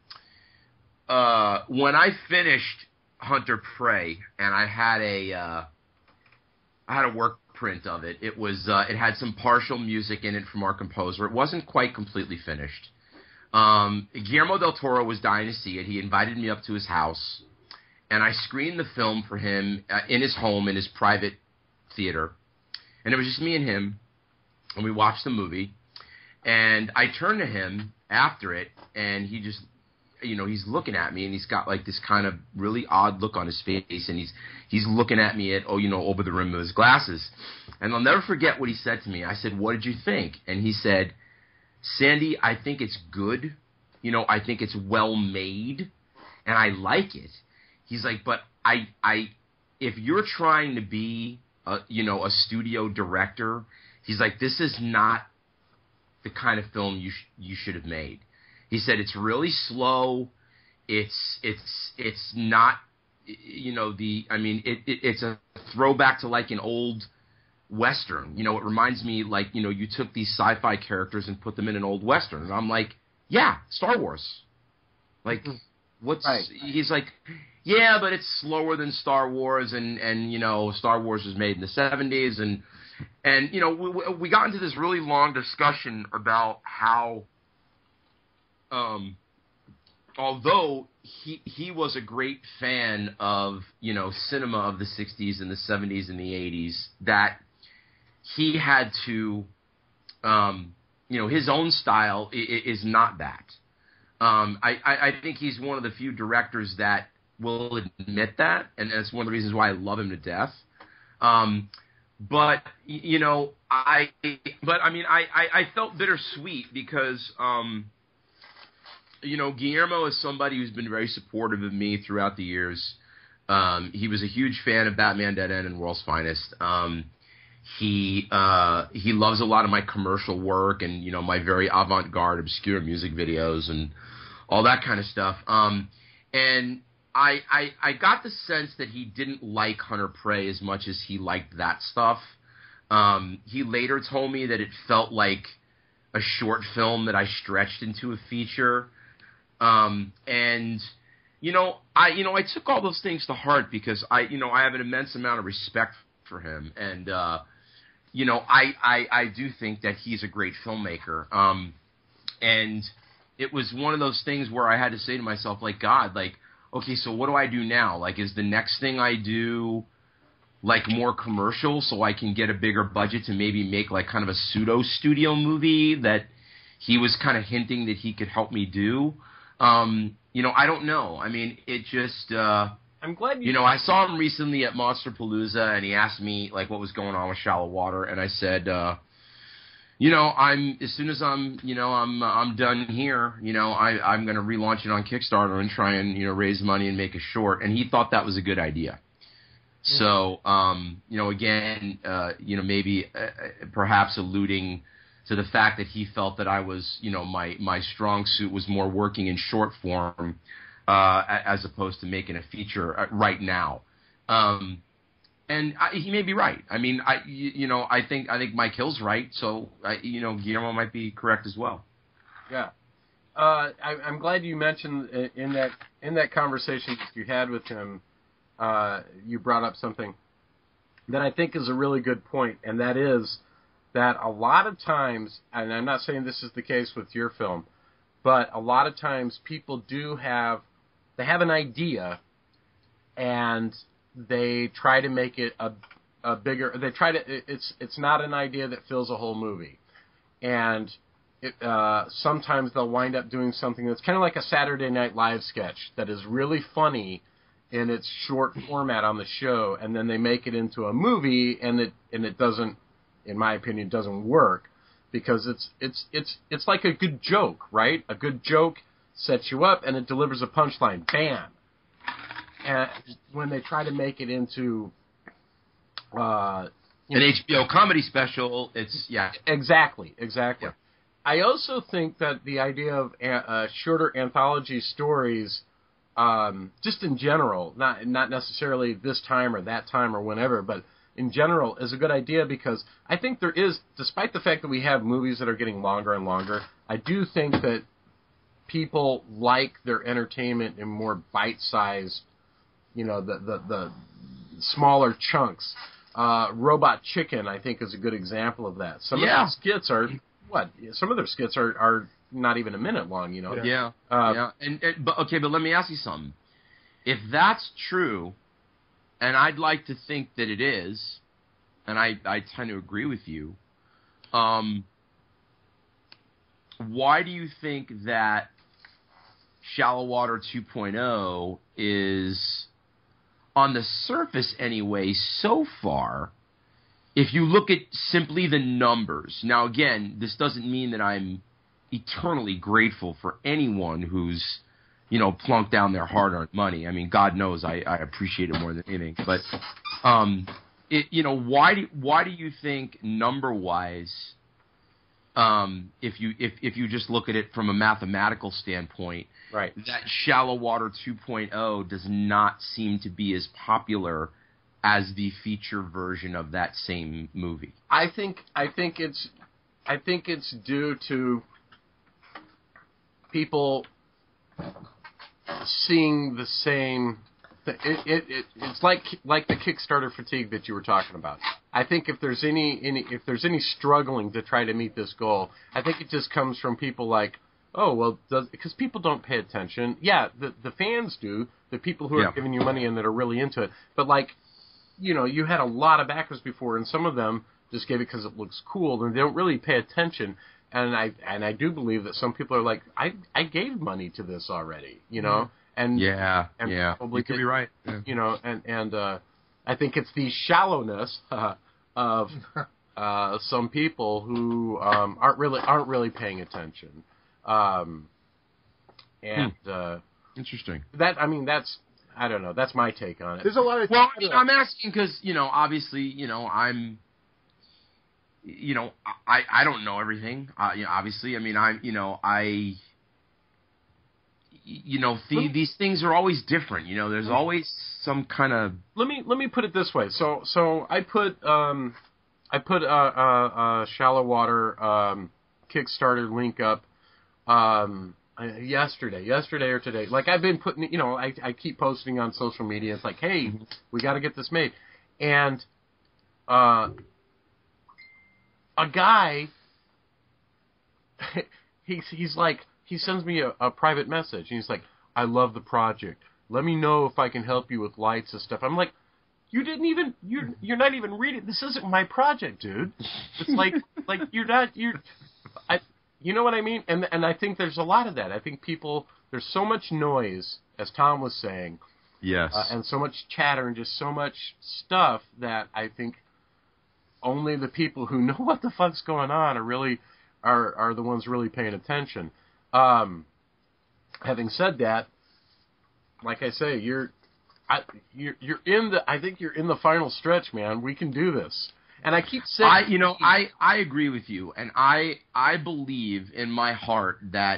uh, when I finished Hunter Prey and I had a uh, I had a work print of it. It was uh, it had some partial music in it from our composer. It wasn't quite completely finished. Um, Guillermo del Toro was dying to see it. He invited me up to his house, and I screened the film for him uh, in his home in his private theater, and it was just me and him. And we watched the movie, and I turned to him after it, and he just, you know, he's looking at me, and he's got like this kind of really odd look on his face, and he's he's looking at me at, oh, you know, over the rim of his glasses. And I'll never forget what he said to me. I said, "What did you think?" And he said, "Sandy, I think it's good. You know, I think it's well made, and I like it." He's like, "But I, I, if you're trying to be, a, you know, a studio director," he's like, "This is not the kind of film you sh- you should have made." He said, "It's really slow. It's it's it's not, you know, the I mean, it, it it's a throwback to like an old Western. You know, it reminds me like, you know, you took these sci-fi characters and put them in an old Western." And I'm like, "Yeah, Star Wars. Like, what's?" Right. He's like, "Yeah, but it's slower than Star Wars, and and you know, Star Wars was made in the seventies and." And, you know, we, we got into this really long discussion about how, um, although he he was a great fan of, you know, cinema of the sixties and the seventies and the eighties, that he had to, um, you know, his own style is, is not that. Um, I, I, I think he's one of the few directors that will admit that, and that's one of the reasons why I love him to death. Um But, you know, I, but I mean, I, I, I felt bittersweet because, um, you know, Guillermo is somebody who's been very supportive of me throughout the years. Um, he was a huge fan of Batman Dead End and World's Finest. Um, he, uh, he loves a lot of my commercial work and, you know, my very avant-garde, obscure music videos and all that kind of stuff. Um, and, I, I, I got the sense that he didn't like Hunter Prey as much as he liked that stuff. Um, he later told me that it felt like a short film that I stretched into a feature. Um, and, you know, I, you know, I took all those things to heart because I, you know, I have an immense amount of respect for him. And, uh, you know, I, I, I do think that he's a great filmmaker. Um, and it was one of those things where I had to say to myself, like, God, like, okay, so what do I do now? Like, is the next thing I do, like, more commercial so I can get a bigger budget to maybe make, like, kind of a pseudo-studio movie that he was kind of hinting that he could help me do? Um, you know, I don't know. I mean, it just, uh, I'm glad you... You know, I saw him recently at Monster Palooza, and he asked me, like, what was going on with Shallow Water, and I said, uh, you know, I'm as soon as I'm, you know, I'm I'm done here, you know, I I'm going to relaunch it on Kickstarter and try and, you know, raise money and make a short. And he thought that was a good idea. So, um, you know, again, uh, you know, maybe uh, perhaps alluding to the fact that he felt that I was, you know, my my strong suit was more working in short form uh, as opposed to making a feature right now. Um, And I, he may be right. I mean, I you, you know, I think I think Mike Hill's right. So, I, you know, Guillermo might be correct as well. Yeah, uh, I, I'm glad you mentioned in that in that conversation that you had with him, uh, you brought up something that I think is a really good point, and that is that a lot of times, and I'm not saying this is the case with your film, but a lot of times people do have they have an idea, and they try to make it a, a bigger. They try to. It's it's not an idea that fills a whole movie, and it, uh, sometimes they'll wind up doing something that's kind of like a Saturday Night Live sketch that is really funny in its short format on the show, and then they make it into a movie, and it and it doesn't, in my opinion, doesn't work because it's it's it's it's like a good joke, right? A good joke sets you up, and it delivers a punchline. Bam. And when they try to make it into uh, an know, H B O comedy special, it's yeah, exactly, exactly. Yeah. I also think that the idea of uh, shorter anthology stories, um, just in general, not not necessarily this time or that time or whenever, but in general, is a good idea because I think there is, despite the fact that we have movies that are getting longer and longer, I do think that people like their entertainment in more bite-sized. You know, the, the, the smaller chunks. Uh, Robot Chicken, I think, is a good example of that. Some yeah. of the skits are, what? Some of their skits are, are not even a minute long, you know? Yeah. Uh, yeah. And, and but okay, but let me ask you something. If that's true, and I'd like to think that it is, and I, I tend to agree with you, um, why do you think that Shallow Water two point oh is, on the surface anyway, so far, if you look at simply the numbers. Now, again, this doesn't mean that I'm eternally grateful for anyone who's, you know, plunked down their hard-earned money. I mean, God knows I, I appreciate it more than anything. But, um, it, you know, why do why do you think number-wise, um, if you if if you just look at it from a mathematical standpoint, right, that Shallow Water two point oh does not seem to be as popular as the feature version of that same movie? I think I think it's I think it's due to people seeing the same. It, it, it it's like like the Kickstarter fatigue that you were talking about. I think if there's any, any if there's any struggling to try to meet this goal, I think it just comes from people like, oh well, does, because people don't pay attention. Yeah, the the fans do, the people who are yeah. giving you money and that are really into it. But like, you know, you had a lot of backers before, and some of them just gave it because it looks cool, and they don't really pay attention. And I and I do believe that some people are like, I I gave money to this already, you know. Mm-hmm. And yeah, and yeah, probably you could be right. Yeah. You know, and and uh, I think it's the shallowness uh, of uh, some people who um, aren't really aren't really paying attention. Um, and hmm. uh, interesting. That I mean, that's I don't know. That's my take on it. There's a lot of well, I mean, I'm asking because you know, obviously, you know, I'm. You know, I I don't know everything. Uh, you know, obviously, I mean, I'm you know I. You know, the, these things are always different. You know, there's always some kind of. Let me let me put it this way. So so I put um, I put a, a, a Shallow Water um, Kickstarter link up um, yesterday, yesterday or today. Like I've been putting, you know, I I keep posting on social media. It's like, hey, we got to get this made, and uh, a guy, he's he's like. He sends me a, a private message, and he's like, I love the project. Let me know if I can help you with lights and stuff. I'm like, you didn't even, you're, you're not even reading. This isn't my project, dude. It's like, like you're not, you're, I, you know what I mean? And and I think there's a lot of that. I think people, there's so much noise, as Tom was saying. Yes. Uh, and so much chatter and just so much stuff that I think only the people who know what the fuck's going on are really are are the ones really paying attention. Um, having said that, like I say, you're I, you're you're in the I think you're in the final stretch, man. We can do this. And I keep saying, I, you know, I, I agree with you, and I I believe in my heart that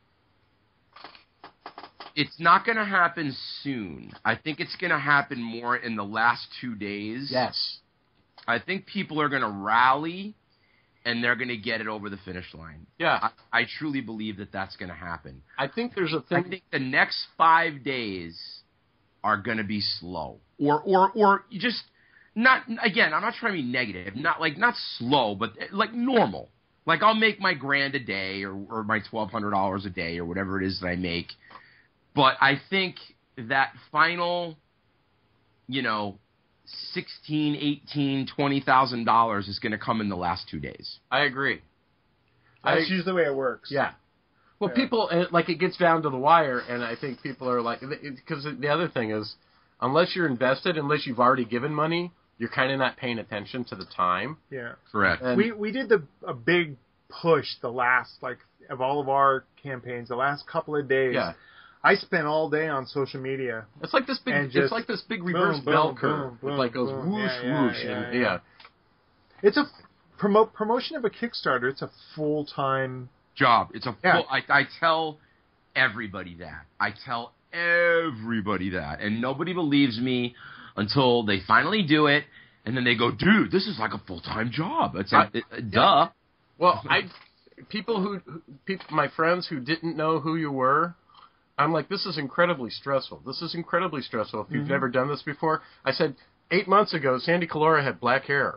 it's not going to happen soon. I think it's going to happen more in the last two days. Yes. I think people are going to rally, and they're going to get it over the finish line. Yeah. I, I truly believe that that's going to happen. I think there's a thing. I think the next five days are going to be slow, or or or you just. Not again. I'm not trying to be negative. Not like not slow, but like normal. Like I'll make my grand a day, or, or my twelve hundred dollars a day, or whatever it is that I make. But I think that final, you know, sixteen, eighteen, twenty thousand dollars is going to come in the last two days. I agree. That's I, usually the way it works. Yeah. Well, Yeah. people like it gets down to the wire, and I think people are like, because the other thing is, unless you're invested, unless you've already given money, you're kind of not paying attention to the time. Yeah. Correct. And We we did the a big push the last like of all of our campaigns the last couple of days. Yeah. I spent all day on social media. It's like this big. And It's just like this big reverse boom, boom, bell curve. boom, boom, it like goes boom. whoosh Yeah, yeah, whoosh yeah, and yeah. yeah. It's a promote promotion of a Kickstarter. It's a full time. Job. It's a full. Yeah. I, I tell everybody that. I tell everybody that, and nobody believes me until they finally do it. And then they go, dude, this is like a full-time job. It's like, I, it, duh. Well, I people who who- people, my friends who didn't know who you were, I'm like, this is incredibly stressful. This is incredibly stressful. If you've Mm-hmm. never done this before, I said eight months ago, Sandy Collora had black hair.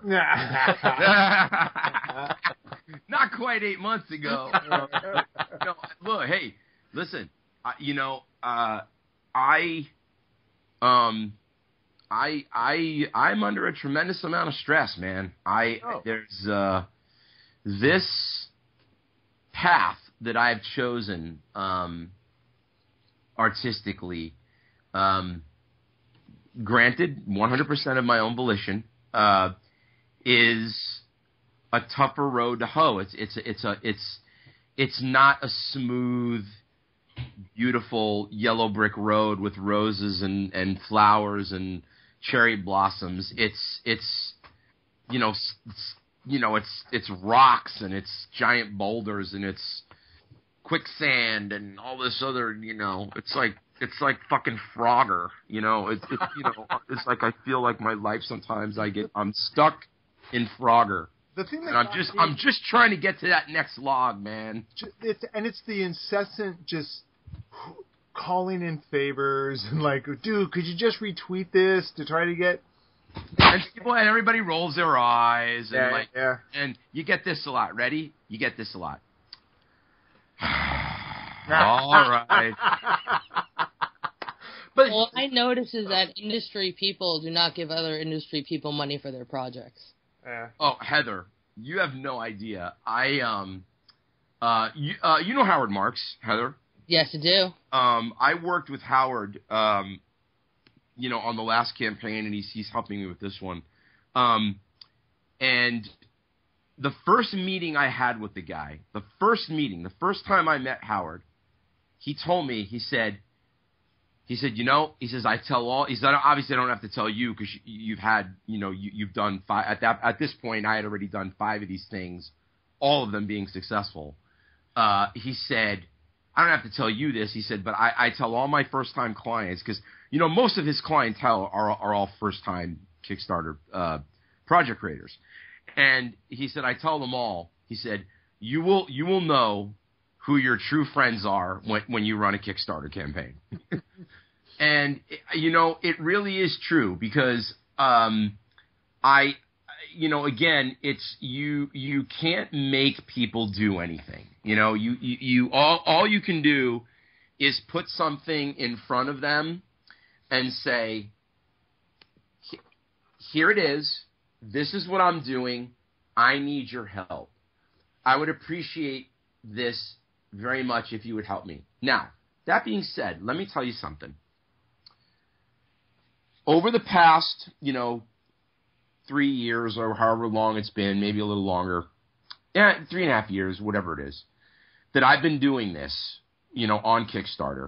Not quite eight months ago. No, look, hey, listen, I, you know, uh, I, um, I, I, I'm under a tremendous amount of stress, man. I, Oh. there's, uh, this path that I've chosen, um, artistically, um, granted, one hundred percent of my own volition, uh, is a tougher road to hoe. It's, it's, it's a, it's, it's not a smooth, beautiful yellow brick road with roses and, and flowers and cherry blossoms. It's, it's, you know, it's, you know, it's, it's rocks and it's giant boulders and it's quicksand and all this other, you know, it's like, it's like fucking Frogger, you know, it's, it's you know, it's like I feel like my life sometimes I get, I'm stuck in Frogger. The thing that And I'm got just, me- I'm just trying to get to that next log, man. ju- it's, and it's the incessant just calling in favors and like, dude, could you just retweet this to try to get And people and everybody rolls their eyes and yeah, like, yeah. and you get this a lot. Ready? You get this a lot. All right. But Well, I notice is that industry people do not give other industry people money for their projects. Yeah. Oh, Heather, you have no idea. I um, uh, you uh, you know Howard Marks, Heather. Yes, I do. Um, I worked with Howard, um, you know, on the last campaign, and he's he's helping me with this one. Um, and the first meeting I had with the guy, the first meeting, the first time I met Howard, he told me, he said, he said, you know, he says, I tell all, he said, obviously I don't have to tell you because you've had, you know, you, you've done five, at that, at this point, I had already done five of these things, all of them being successful. Uh, he said, I don't have to tell you this, he said, but I, I tell all my first-time clients, because, you know, most of his clientele are, are all first-time Kickstarter uh, project creators. And he said, I tell them all, he said, you will you will know who your true friends are when, when you run a Kickstarter campaign. And, you know, it really is true because um, I, you know, again, it's you you can't make people do anything. You know, you, you, you all, all you can do is put something in front of them and say, here it is. This is what I'm doing. I need your help. I would appreciate this very much if you would help me. Now, that being said, let me tell you something. Over the past, you know, three years or however long it's been, maybe a little longer, yeah, three and a half years, whatever it is, that I've been doing this, you know, on Kickstarter,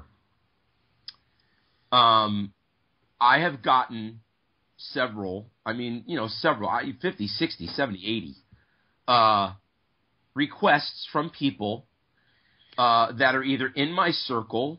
um, I have gotten several, I mean, you know, several, fifty, sixty, seventy, eighty, uh, requests from people uh, that are either in my circle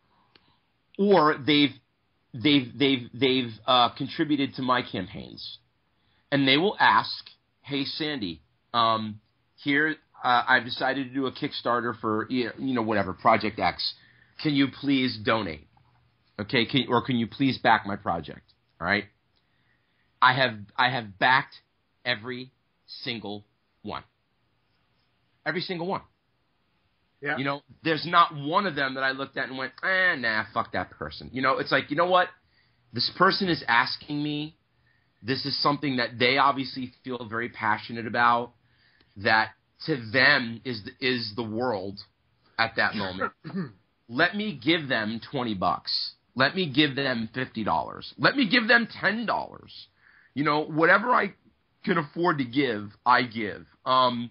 or they've they've they've they've uh, contributed to my campaigns, and they will ask, "Hey, Sandy, um, here uh, I've decided to do a Kickstarter for you know whatever Project X. Can you please donate? Okay, can, or can you please back my project? All right." I have I have backed every single one. Every single one. Yeah. You know, there's not one of them that I looked at and went, eh, nah, fuck that person. You know, it's like, you know what? This person is asking me. This is something that they obviously feel very passionate about. That to them is is the world at that moment. Let me give them twenty bucks. Let me give them fifty dollars. Let me give them ten dollars. You know, whatever I can afford to give, I give. Um,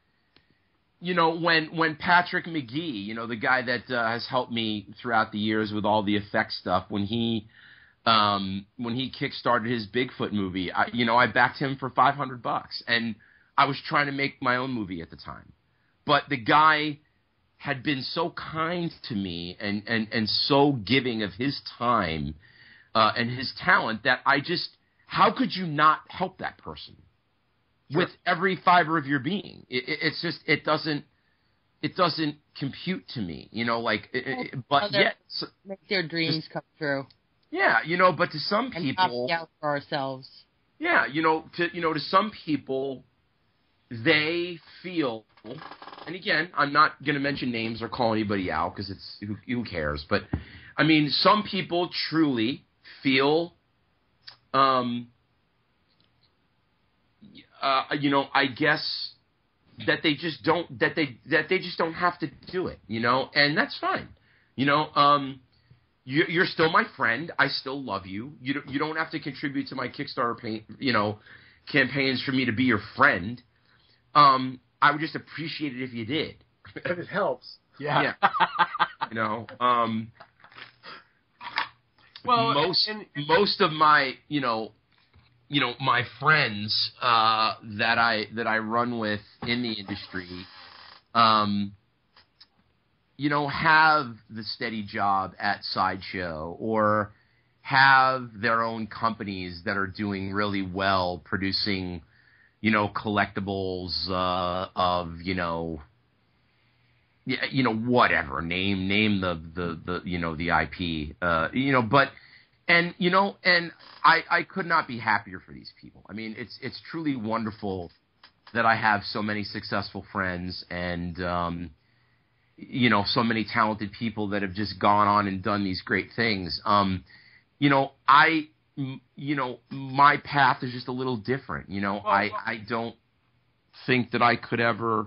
you know, when when Patrick McGee, you know, the guy that uh, has helped me throughout the years with all the effects stuff, when he um, when he kickstarted his Bigfoot movie, I, you know, I backed him for five hundred bucks, and I was trying to make my own movie at the time, but the guy had been so kind to me and and and so giving of his time uh, and his talent that I just. How could you not help that person sure. with every fiber of your being? It, it, it's just it doesn't it doesn't compute to me, you know. Like, it, it, but yet so, make their dreams just, come true. Yeah, you know. But to some people, and not out for ourselves. Yeah, you know, to you know, to some people, they feel. And again, I'm not going to mention names or call anybody out because it's who, who cares. But I mean, some people truly feel. Um, uh, you know, I guess that they just don't that they that they just don't have to do it, you know, and that's fine, you know. Um, you, you're still my friend. I still love you. You don't, you don't have to contribute to my Kickstarter, pay, you know, campaigns for me to be your friend. Um, I would just appreciate it if you did. If it helps, yeah, yeah. You know. Um, Well, most and, and, most of my you know, you know my friends uh, that I that I run with in the industry, um, you know, have the steady job at Sideshow or have their own companies that are doing really well, producing, you know, collectibles uh, of you know. Yeah, you know, whatever name name the, the, the you know the I P, uh, you know, but and you know, and I, I could not be happier for these people. I mean, it's it's truly wonderful that I have so many successful friends and um, you know, so many talented people that have just gone on and done these great things. Um, you know, I you know my path is just a little different. You know, I I don't think that I could ever.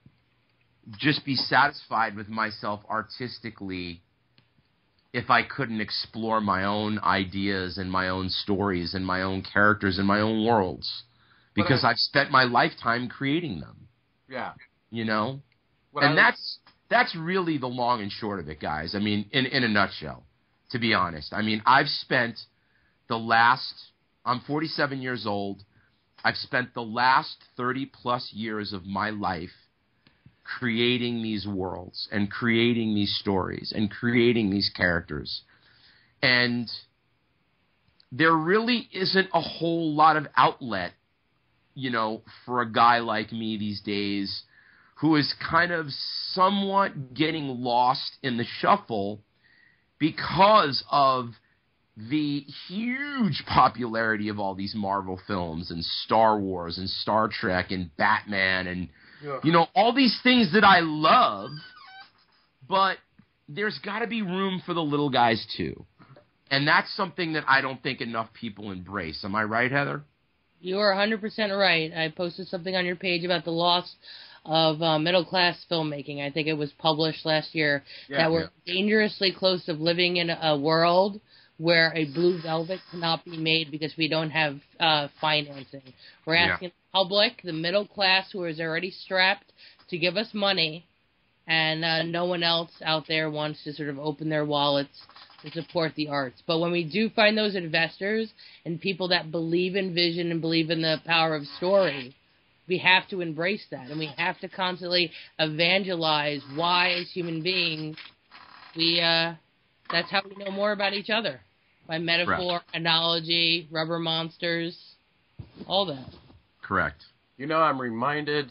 Just be satisfied with myself artistically if I couldn't explore my own ideas and my own stories and my own characters and my own worlds because I, I've spent my lifetime creating them. Yeah. You know? What and I, that's that's really the long and short of it, guys. I mean, in, in a nutshell, to be honest. I mean, I've spent the last – I'm forty-seven years old. I've spent the last thirty-plus years of my life creating these worlds and creating these stories and creating these characters. And there really isn't a whole lot of outlet, you know, for a guy like me these days who is kind of somewhat getting lost in the shuffle because of the huge popularity of all these Marvel films and Star Wars and Star Trek and Batman and yeah. You know, all these things that I love, but there's got to be room for the little guys too. And that's something that I don't think enough people embrace. Am I right, Heather? You are one hundred percent right. I posted something on your page about the loss of uh, middle-class filmmaking. I think it was published last year, yeah, that we're yeah. dangerously close to living in a world where a Blue Velvet cannot be made because we don't have uh, financing. We're asking yeah. the public, the middle class who is already strapped, to give us money, and uh, no one else out there wants to sort of open their wallets to support the arts. But when we do find those investors and people that believe in vision and believe in the power of story, we have to embrace that, and we have to constantly evangelize why, as human beings, we uh, that's how we know more about each other. By metaphor, right. analogy, rubber monsters, all that. Correct. You know, I'm reminded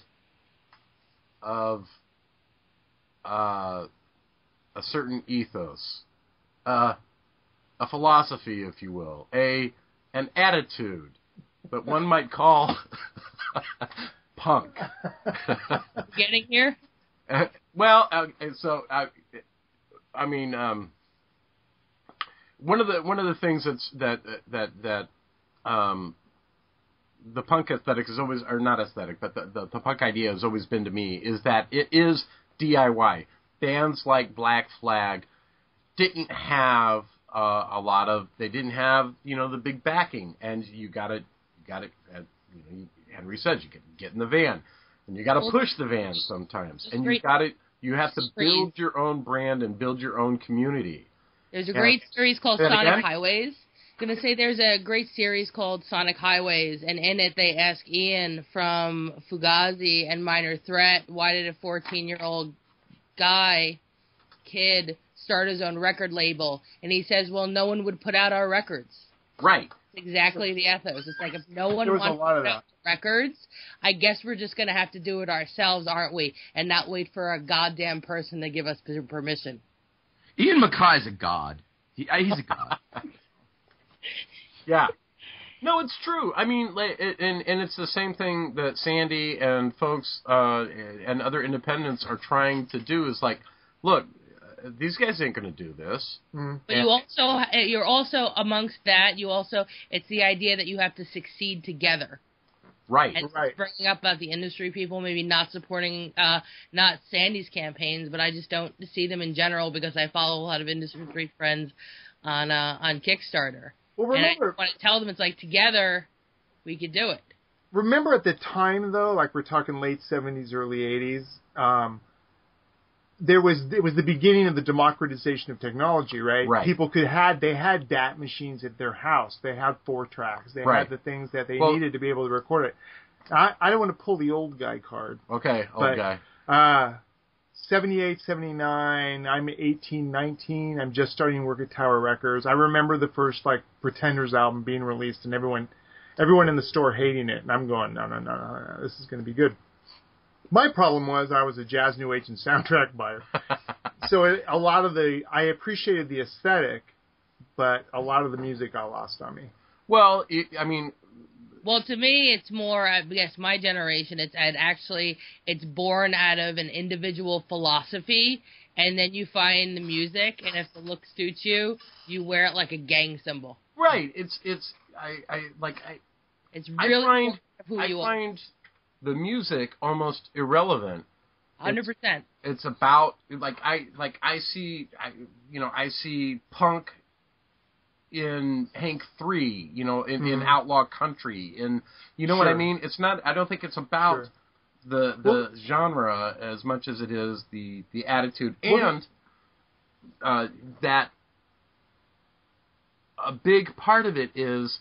of uh, a certain ethos, uh, a philosophy, if you will, a an attitude, but one might call punk. Getting here? Uh, well, uh, so I, I mean. Um, One of the one of the things that's that that that um, the punk aesthetic is always, or not aesthetic, but the, the the punk idea has always been to me is that it is D I Y. Bands like Black Flag didn't have uh, a lot of, they didn't have you know the big backing, and you got to you got to you know Henry says you got to get in the van, and you got to push the van sometimes, and you got to you have to build your own brand and build your own community. There's a great yeah. series called Sonic again? Highways. I'm going to say there's a great series called Sonic Highways, and in it they ask Ian from Fugazi and Minor Threat, why did a fourteen-year-old guy, kid, start his own record label? And he says, well, no one would put out our records. Right. It's exactly the ethos. It's like, if no one wants to put out records, I guess we're just going to have to do it ourselves, aren't we? And not wait for a goddamn person to give us permission. Ian MacKay's a god. He, he's a god. Yeah. No, it's true. I mean, and and it's the same thing that Sandy and folks uh, and other independents are trying to do. Is like, look, these guys ain't going to do this. Mm. But and, you also, you're also amongst that. You also, it's the idea that you have to succeed together. Right, and right. Bringing up about the industry people, maybe not supporting, uh, not Sandy's campaigns, but I just don't see them in general because I follow a lot of industry friends on uh, on Kickstarter. Well, remember, and I want to tell them it's like together we could do it. Remember at the time though, like we're talking late seventies, early eighties, um, there was it was the beginning of the democratization of technology, right? Right. People could had they had D A T machines at their house. They had four tracks. They right. had the things that they well, needed to be able to record it. I, I don't want to pull the old guy card. Okay, old but, guy. Uh, seventy-eight, seventy-nine, I'm eighteen, nineteen. I'm just starting to work at Tower Records. I remember the first like Pretenders album being released and everyone, everyone in the store hating it, and I'm going, no, no, no, no, no this is going to be good. My problem was I was a Jazz New Age and soundtrack buyer. So it, a lot of the, I appreciated the aesthetic, but a lot of the music got lost on me. Well, it, I mean... Well, to me, it's more, I guess, my generation, it's it actually, it's born out of an individual philosophy, and then you find the music, and if the look suits you, you wear it like a gang symbol. Right. It's, it's, I, I like, I... It's really I find, who I you find, are. The music almost irrelevant. one hundred percent. It's, it's about like I like I see I you know I see punk in Hank three, you know, in, mm-hmm. in Outlaw Country, in you know sure. what I mean. It's not. I don't think it's about sure. the the well, genre as much as it is the the attitude and uh, that a big part of it is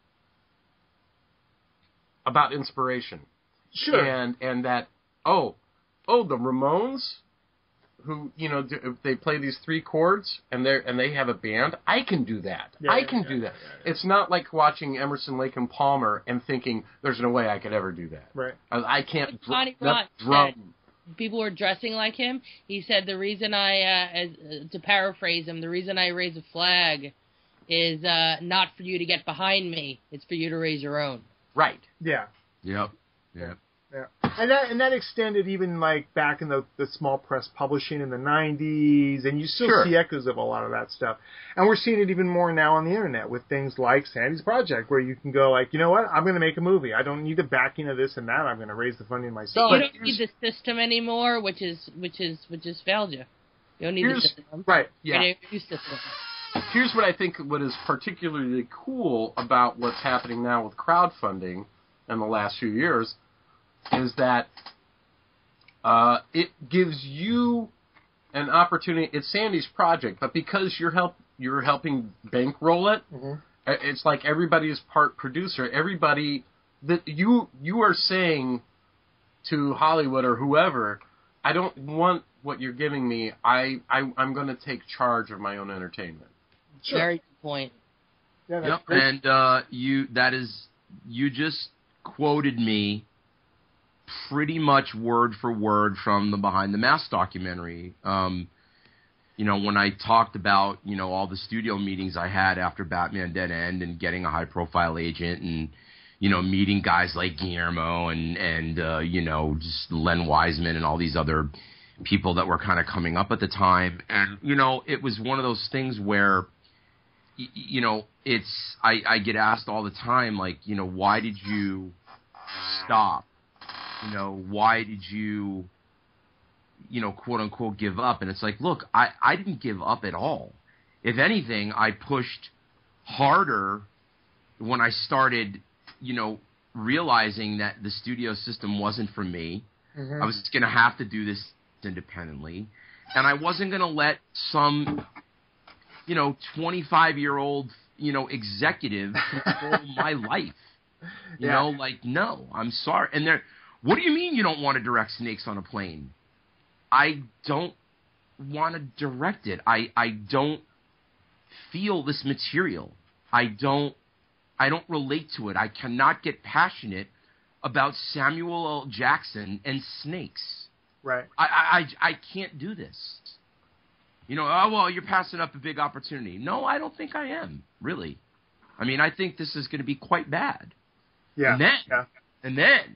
about inspiration. Sure. And and that oh oh the Ramones, who you know do, they play these three chords and they and they have a band. I can do that. Yeah, I yeah, can yeah, do that. Yeah, yeah. It's not like watching Emerson, Lake and Palmer and thinking there's no way I could ever do that. Right. I, I can't Johnny dr- Rotten drum. said people were dressing like him. He said the reason I, uh, as, uh, to paraphrase him, the reason I raise a flag is uh, not for you to get behind me. It's for you to raise your own. Right. Yeah. Yep. Yeah. Yeah. And that and that extended even like back in the, the small press publishing in the nineties, and you still sure. see echoes of a lot of that stuff. And we're seeing it even more now on the internet with things like Sandy's Project, where you can go like, you know what, I'm going to make a movie. I don't need the backing of this and that. I'm going to raise the funding myself. You don't need the system anymore, which is which is which has failed you. You don't need the system. Right. Yeah. You system. here's what I think what is particularly cool about what's happening now with crowdfunding in the last few years is that uh, it gives you an opportunity. It's Sandy's project, but because you're help you're helping bankroll it, mm-hmm. it's like everybody is part producer. Everybody that you you are saying to Hollywood or whoever, I don't want what you're giving me. I, I I'm going to take charge of my own entertainment. Sure. Very good point. Yeah, yep, great. And uh, you that is you just quoted me pretty much word for word from the Behind the Mask documentary. Um, you know, when I talked about, you know, all the studio meetings I had after Batman Dead End and getting a high-profile agent and, you know, meeting guys like Guillermo and, and uh, you know, just Len Wiseman and all these other people that were kind of coming up at the time. And, you know, it was one of those things where, y- you know, it's I, I get asked all the time, like, you know, why did you stop? You know, why did you, you know, quote unquote, give up? And it's like, look, I, I didn't give up at all. If anything, I pushed harder when I started, you know, realizing that the studio system wasn't for me. Mm-hmm. I was going to have to do this independently. And I wasn't going to let some, you know, twenty-five-year-old, you know, executive control my life. You yeah. know, like, no, I'm sorry. And they're, what do you mean you don't want to direct Snakes on a Plane? I don't want to direct it. I, I don't feel this material. I don't I don't relate to it. I cannot get passionate about Samuel L. Jackson and snakes. Right. I, I, I can't do this. You know, oh, well, you're passing up a big opportunity. No, I don't think I am, really. I mean, I think this is going to be quite bad. Yeah. And then, yeah. and then,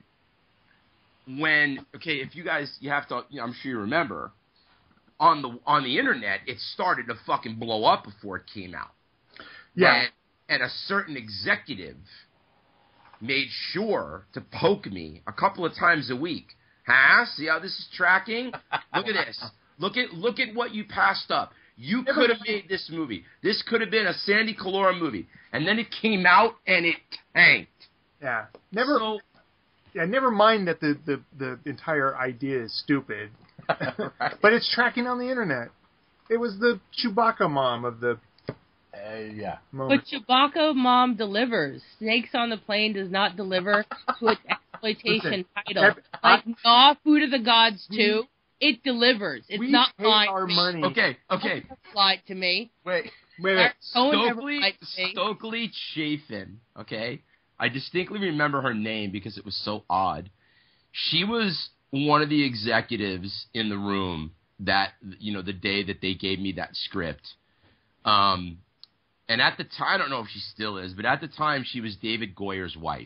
when, okay, if you guys, you have to, you know, I'm sure you remember, on the on the internet, it started to fucking blow up before it came out. Yeah. And, and a certain executive made sure to poke me a couple of times a week. Huh? See how this is tracking? Look at this. Look at look at what you passed up. You could have made this movie. This could have been a Sandy Collora movie. And then it came out and it tanked. Yeah. Never so, Yeah, never mind that the, the, the entire idea is stupid. Right. But it's tracking on the internet. It was the Chewbacca mom of the uh, yeah. moment. But Chewbacca mom delivers. Snakes on the Plane does not deliver to its exploitation title. Every, like I, Gnaw, Food of the Gods two, it delivers. It's we not pay mine. our money. Okay, okay. Lied to me. Wait, wait, wait. Stokely, Stokely Chafin, okay? I distinctly remember her name because it was so odd. She was one of the executives in the room that, you know, the day that they gave me that script. Um, and at the time, I don't know if she still is, but at the time she was David Goyer's wife.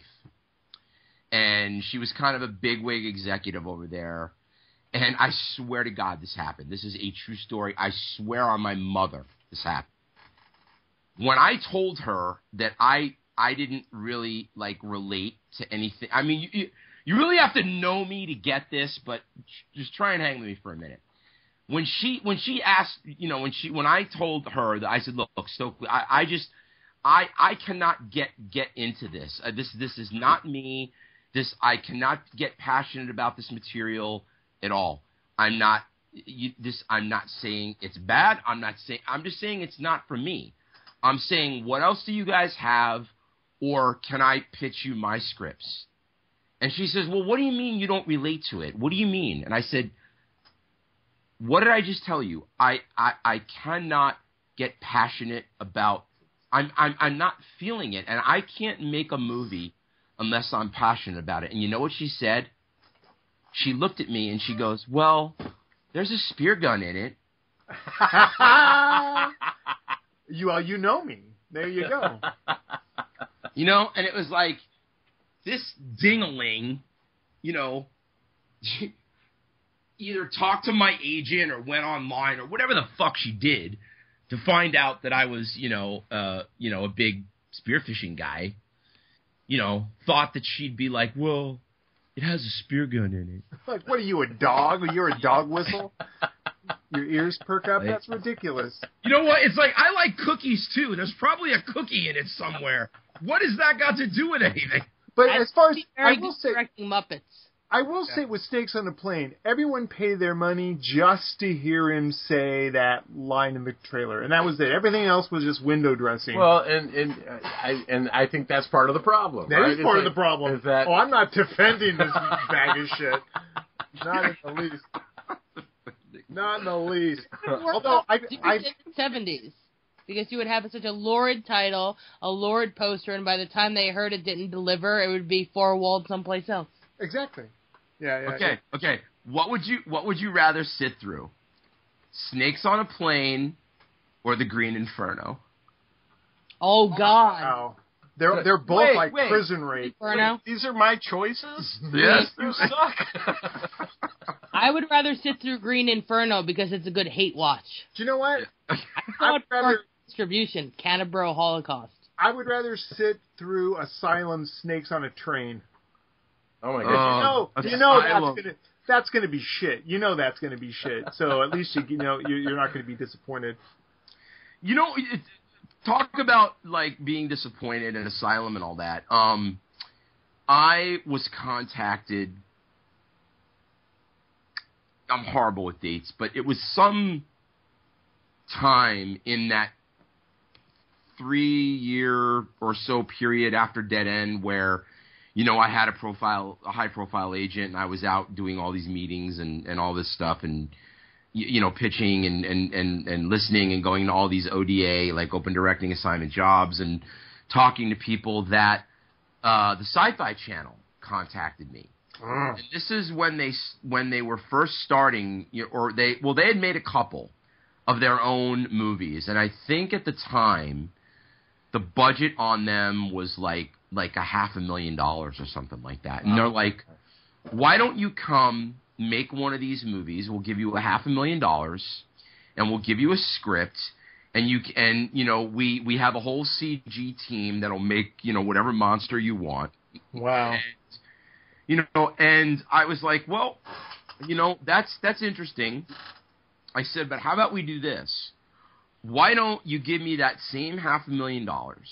And she was kind of a bigwig executive over there. And I swear to God this happened. This is a true story. I swear on my mother this happened. When I told her that I... I didn't really, like, relate to anything. I mean, you, you really have to know me to get this, but just try and hang with me for a minute. When she when she asked, you know, when she when I told her that, I said, look, look Stokely, I, I just, I I cannot get get into this. Uh, this this is not me. This I cannot get passionate about this material at all. I'm not you, this. I'm not saying it's bad. I'm not saying. I'm just saying it's not for me. I'm saying, what else do you guys have? Or can I pitch you my scripts? And she says, well, what do you mean you don't relate to it? What do you mean? And I said, what did I just tell you? I, I, I cannot get passionate about, I'm, I'm, I'm not feeling it. And I can't make a movie unless I'm passionate about it. And you know what she said? She looked at me and she goes, well, there's a spear gun in it. you, well, you know me. There you go. You know, and it was like, this ding-a-ling, you know, either talked to my agent or went online or whatever the fuck she did to find out that I was, you know, uh, you know, a big spearfishing guy, you know, thought that she'd be like, well, it has a spear gun in it. Like, what are you, a dog? You're a dog whistle? Your ears perk up? That's ridiculous. You know what? It's like, I like cookies, too. There's probably a cookie in it somewhere. What has that got to do with anything? But I'd as far as, be I very will good say, directing Muppets. I will say with Snakes on a Plane, everyone paid their money just to hear him say that line in the trailer, and that was it. Everything else was just window dressing. Well, and and uh, I and I think that's part of the problem. That right? is part It's of the problem. Is that, oh, I'm not defending this bag of shit. Not in the least. Not in the least. Although I, I in the seventies, because you would have such a lurid title, a lurid poster, and by the time they heard it didn't deliver, it would be four-walled someplace else. exactly. Yeah. yeah Okay, yeah. okay. What would you What would you rather sit through? Snakes on a Plane or The Green Inferno? Oh God! Wow. They're they're both Wait, like wait. prison rape. Inferno. these are my choices? Yes. You suck. I would rather sit through Green Inferno because it's a good hate watch. Do you know what? I saw I'd it for rather distribution, Canterbury Holocaust. I would rather sit through Asylum Snakes on a Train. Oh my Oh. god. No, you know that's Asylum. gonna that's gonna be shit. You know that's gonna be shit. So at least you, you know you're, you're not gonna be disappointed. You know, it, talk about like being disappointed in Asylum and all that. Um, I was contacted. I'm horrible with dates, but it was some time in that three-year or so period after Dead End where, you know, I had a profile, a high-profile agent, and I was out doing all these meetings and, and all this stuff, and you, you know, pitching and, and, and, and listening and going to all these O D A, like open directing assignment jobs, and talking to people that uh, the Sci-Fi Channel contacted me. And this is when they when they were first starting, you know, or they well they had made a couple of their own movies, and I think at the time the budget on them was like like a half a million dollars or something like that. And they're like, why don't you come make one of these movies? We'll give you a half a million dollars, and we'll give you a script, and you and you know we we have a whole C G team that'll make you know whatever monster you want. Wow. And, You know, and I was like, well, you know, that's that's interesting. I said, but how about we do this? Why don't you give me that same half a million dollars,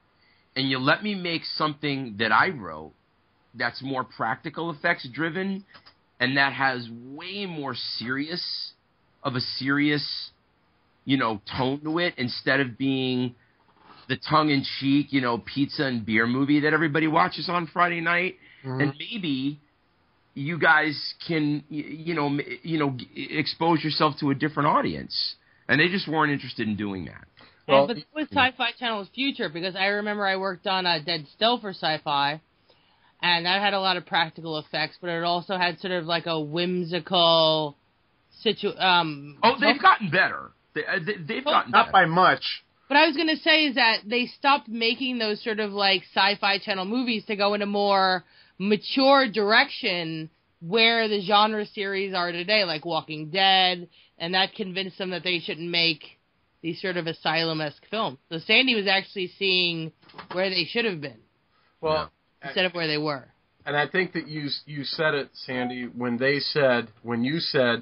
and you let me make something that I wrote that's more practical effects driven, and that has way more serious of a serious, you know, tone to it instead of being the tongue-in-cheek, you know, pizza and beer movie that everybody watches on Friday night. Mm-hmm. And maybe you guys can, you know, you know, expose yourself to a different audience. And they just weren't interested in doing that. Well, but that was Sci-Fi Channel's future, because I remember I worked on uh, Dead Still for Sci-Fi, and that had a lot of practical effects, but it also had sort of like a whimsical situ. Um, oh, they've gotten better. They, they, they've gotten not better. by much. What I was going to say is that they stopped making those sort of like Sci-Fi Channel movies to go in a more mature direction where the genre series are today, like Walking Dead, and that convinced them that they shouldn't make these sort of asylum-esque films. So Sandy was actually seeing where they should have been, Well, instead of where they were. And I think that you you said it, Sandy, when they said, when you said,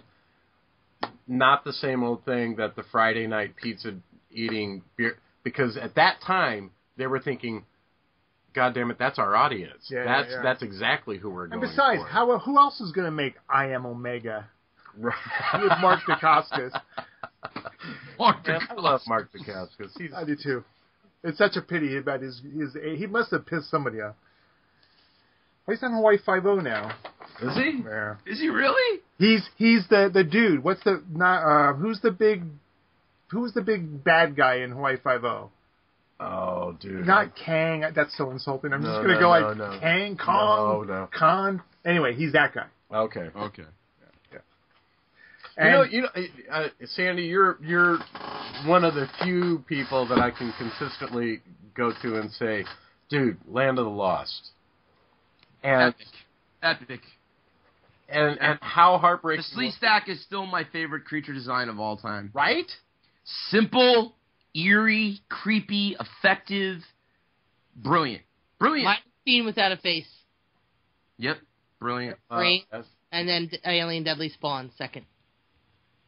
not the same old thing that the Friday night pizza eating beer, because at that time they were thinking, God damn it, that's our audience. Yeah, that's yeah, yeah. that's exactly who we're And going besides, for. how who else is going to make I Am Omega Right. with Mark Dacascos? Mark Man, I love Mark Dacascos. He's I do too. It's such a pity about his his. He must have pissed somebody off. He's on Hawaii Five-O now. is he? Yeah. Is he really? He's he's the, the dude. What's the not? Uh, who's the big? Who's the big bad guy in Hawaii Five-O? Oh, dude. Not Kang. That's so insulting. I'm No, just gonna no, go no, like no. Kang, Kong, No, no. Khan. Anyway, he's that guy. Okay. Okay. And you know, you know, uh, Sandy, you're you're one of the few people that I can consistently go to and say, dude, Land of the Lost. And Epic. Epic. and and how heartbreaking. The Sleestack Stack is still my favorite creature design of all time. Right? Simple, eerie, creepy, effective, brilliant. Brilliant. My scene without a face, Yep, brilliant. Uh, Great. that's- and then Alien Deadly Spawn second.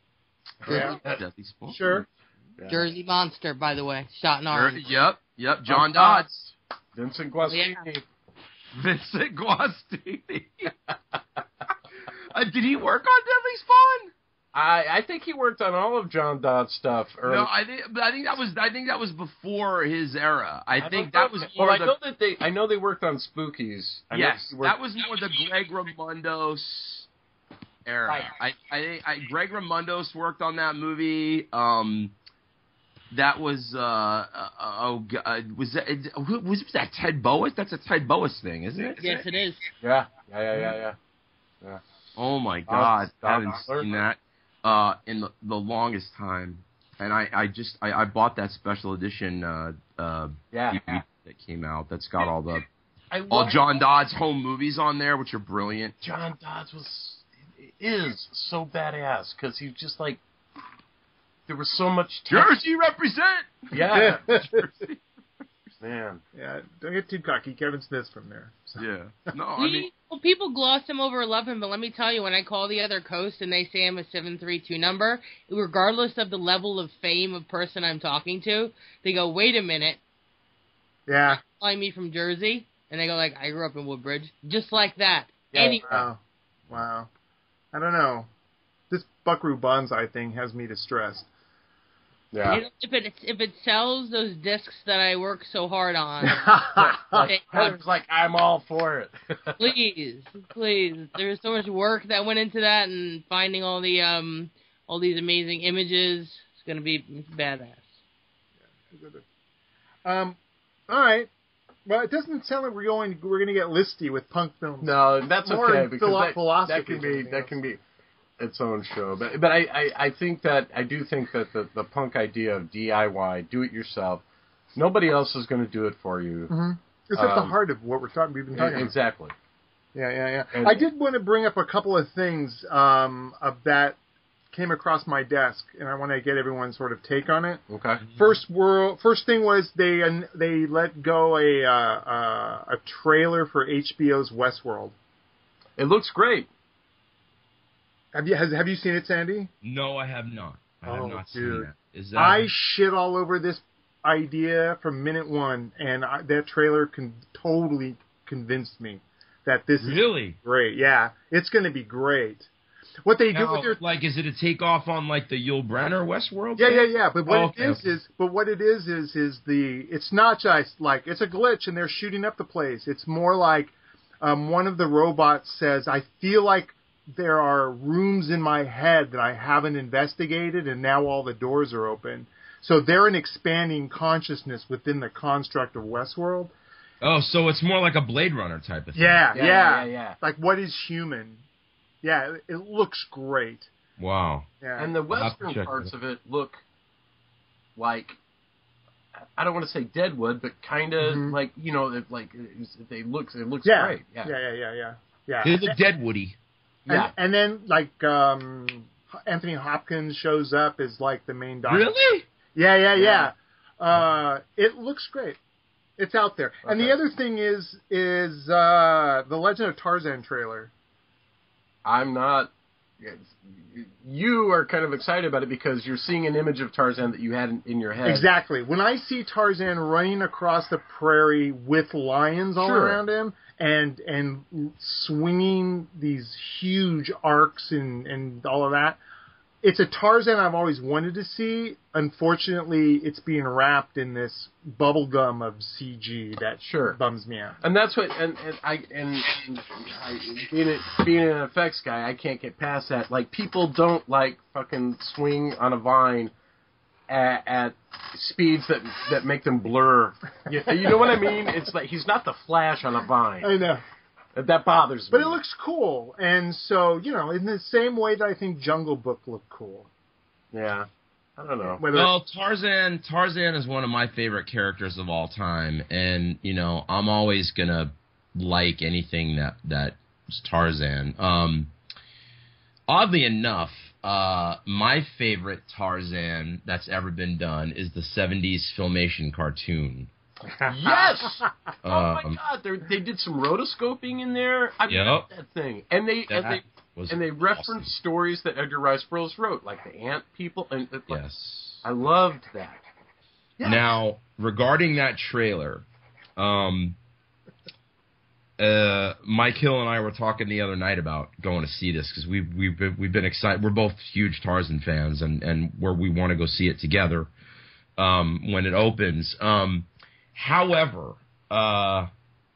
Yeah. Deadly Spawn. Sure. Yeah. Jersey Monster, by the way, shot in Jer- orange. Yep, yep. John Oh, Dodds. Vincent Guastini. Yeah. Vincent Guastini. uh, did he work on Deadly Spawn? I, I think he worked on all of John Dodd's stuff. Early. No, I think, but I think that was, I think that was before his era. I, I think don't that know. was more Well, the. I know that they, I know they worked on Spookies. I know Yes, he worked- that was more the Greg Ramundos era. Right. I, I, I, Greg Ramundos worked on that movie. Um, that was, uh, uh oh, uh, was that was, was that Ted Boas? That's a Ted Boas thing, isn't it? Yes, it is. Yeah, yeah, yeah, yeah, yeah. yeah. Oh my God, Don I haven't Butler. seen that uh, in the, the longest time, and I, I just I, I bought that special edition uh, uh, Yeah. D V D that came out. That's got all the I all love John Dodd's home movies on there, which are brilliant. John Dodds was is so badass because he just like there was so much Jersey represent. Yeah, Jersey. man. Yeah, don't get too cocky. Kevin Smith's from there. So. Yeah. No, I We, mean, well, people gloss him over or love him, but let me tell you, when I call the other coast and they say I'm a seven three two number, regardless of the level of fame of person I'm talking to, they go, wait a minute, Yeah. calling me from Jersey? And they go like, I grew up in Woodbridge. Just like that. Yeah. Any Wow. Wow. I don't know. This Buckaroo Banzai thing has me distressed. Yeah. You know, if it if it sells those discs that I work so hard on, they- Heather's like, I'm all for it. please, please. There's so much work that went into that, and finding all the um all these amazing images. It's gonna be badass. um. All right. Well, it doesn't sound like we're going. We're going to get listy with punk films. No, that's More okay in because philo- that, philosophy that can than be anything that else. can be its own show. But but I, I, I think that I do think that the, the punk idea of D I Y, do it yourself, nobody else is going to do it for you. Mm-hmm. It's at the Um, heart of what we're talking. We've been talking about. Exactly. Yeah, yeah, yeah. And- I did want to bring up a couple of things um, of that came across my desk, and I want to get everyone's sort of take on it. Okay. First world, first thing was they uh, they let go a uh, uh, a trailer for H B O's Westworld. It looks great. Have you has, have you seen it, Sandy? no, I have not. I have Oh, not seen dude. that. Is that I shit all over this idea from minute one, and I, that trailer can totally convinced me that this is really? great. Yeah, it's going to be great. What they do Now, with their like, is it a takeoff on like the Yul Brynner Westworld? yeah, thing? yeah, yeah. But what Oh, it okay, is okay. is, but what it is is, is the. It's not just like it's a glitch and they're shooting up the place. It's more like um, one of the robots says, "I feel like there are rooms in my head that I haven't investigated, and now all the doors are open." So they're an expanding consciousness within the construct of Westworld. Oh, so it's more like a Blade Runner type of thing. Yeah, Yeah, yeah, yeah, yeah. Like what is human? Yeah, it, it looks great. Wow. Yeah, And the I'll have to western check parts that. of it look like, I don't want to say Deadwood, but kind of Mhm. like, you know, it, like it, they looks it looks yeah, great. Yeah. yeah, yeah, yeah, yeah. yeah. They look Deadwoody. Yeah. And, and then like um, Anthony Hopkins shows up as like the main doctor. Really? Yeah, yeah, yeah. Uh, it looks great. It's out there. And the Okay. other thing is is uh, the Legend of Tarzan trailer. I'm not. You are kind of excited about it because you're seeing an image of Tarzan that you had in, in your head. Exactly. When I see Tarzan running across the prairie with lions all Sure. around him and and swinging these huge arcs and, and all of that, it's a Tarzan I've always wanted to see. Unfortunately, it's being wrapped in this bubblegum of C G that Sure. bums me out. And that's what, and, and I, and, and I, being, a, being an effects guy, I can't get past that. Like, people don't like fucking swing on a vine at, at speeds that that make them blur. You, you know what I mean? It's like, he's not the Flash on a vine. I know. That bothers But me. it looks cool. And so, you know, in the same way that I think Jungle Book looked cool. Yeah. I don't know. Whether Well, Tarzan Tarzan is one of my favorite characters of all time, and you know I'm always gonna like anything that that's Tarzan. Um, oddly enough, uh, my favorite Tarzan that's ever been done is the seventies Filmation cartoon. Yes! Oh my Um, god, they they did some rotoscoping in there. I Yep. love that thing. And they and That- they was and they awesome. referenced stories that Edgar Rice Burroughs wrote, like the ant people, and it, like, yes, I loved that. Yeah. Now, regarding that trailer, um, uh, Mike Hill and I were talking the other night about going to see this because we've we've been, we've been excited. We're both huge Tarzan fans, and and where we want to go see it together um, when it opens. Um, however, uh,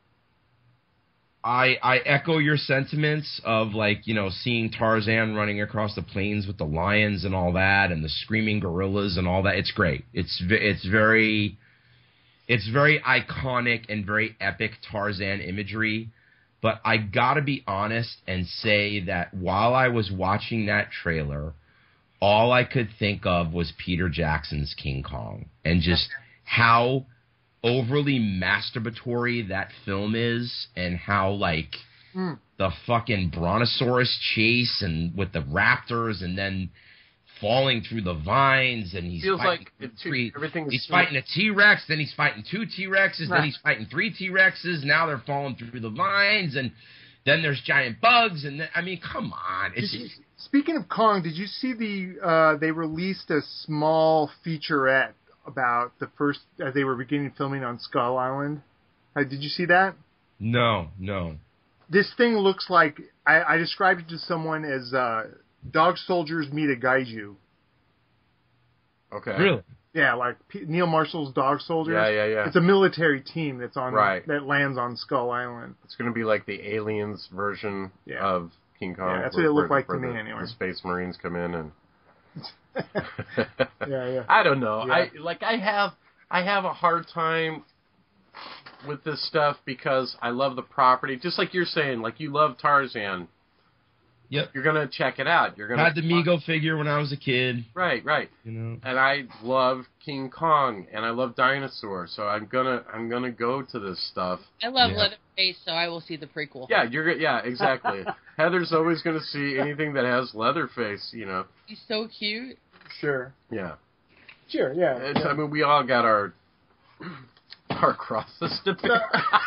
I I echo your sentiments of, like, you know, seeing Tarzan running across the plains with the lions and all that, and the screaming gorillas and all that. It's great. It's it's very it's very iconic and very epic Tarzan imagery. But I gotta be honest and say that while I was watching that trailer, all I could think of was Peter Jackson's King Kong, and just how overly masturbatory that film is, and how, like, mm. the fucking brontosaurus chase and with the raptors, and then falling through the vines, and he's feels fighting like three, everything's he's fighting a T-Rex, then he's fighting two T-Rexes, right. then he's fighting three T-Rexes, now they're falling through the vines, and then there's giant bugs, and then, I mean, come on. It's you, just, speaking of Kong, did you see the, uh, they released a small featurette about the first, as they were beginning filming on Skull Island? Uh, did you see that? No, no. This thing looks like, I, I described it to someone as uh, dog soldiers meet a gaiju. Okay. Really? Yeah, like P- Neil Marshall's Dog Soldiers. Yeah, yeah, yeah. It's a military team that's on right. that lands on Skull Island. It's going to be like the Aliens version yeah. of King Kong. Yeah, that's what it looked like to the, me, anyway. The Space Marines come in and. yeah, yeah. I don't know. Yeah. I like. I have. I have a hard time with this stuff because I love the property. Just like you're saying, like you love Tarzan. Yep. You're gonna check it out. You're gonna had the Mego figure when I was a kid. Right, right. You know. And I love King Kong, and I love dinosaurs, so I'm gonna I'm gonna go to this stuff. I love Yeah. Leatherface, so I will see the prequel. Yeah, you're yeah, exactly. Heather's always gonna see anything that has Leatherface, you know. He's so cute. Sure. Yeah. Sure, yeah. It's, yeah. I mean, we all got our our crosses to bear.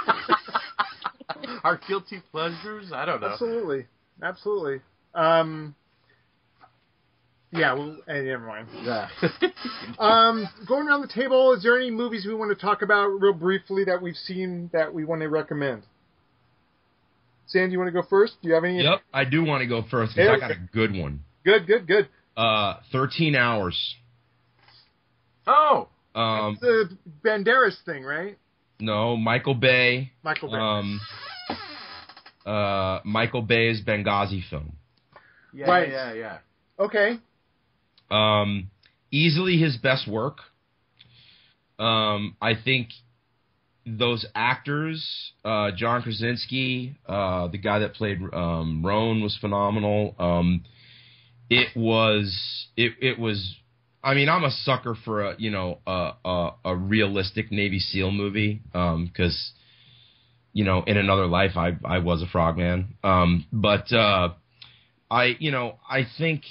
Our guilty pleasures. I don't know. Absolutely. Absolutely. Um, yeah, well, eh, never mind. Yeah. um, going around the table, is there any movies we want to talk about real briefly that we've seen that we want to recommend? Sam, do you want to go first? Do you have any? Yep, I do want to go first because Hey, I got a good one. Good, good, good. Uh, thirteen hours. Oh. Um, the Banderas thing, right? No, Michael Bay. Michael Bay. Um, uh, Michael Bay's Benghazi film. Yeah, right. yeah, yeah. Okay. Um, easily his best work. Um, I think those actors, uh, John Krasinski, uh, the guy that played um, Roan was phenomenal. Um, it was, it, it was. I mean, I'm a sucker for a, you know, a a, a realistic Navy SEAL movie, um, because, you know, in another life I I was a frogman. Um, but uh, I, you know, I think.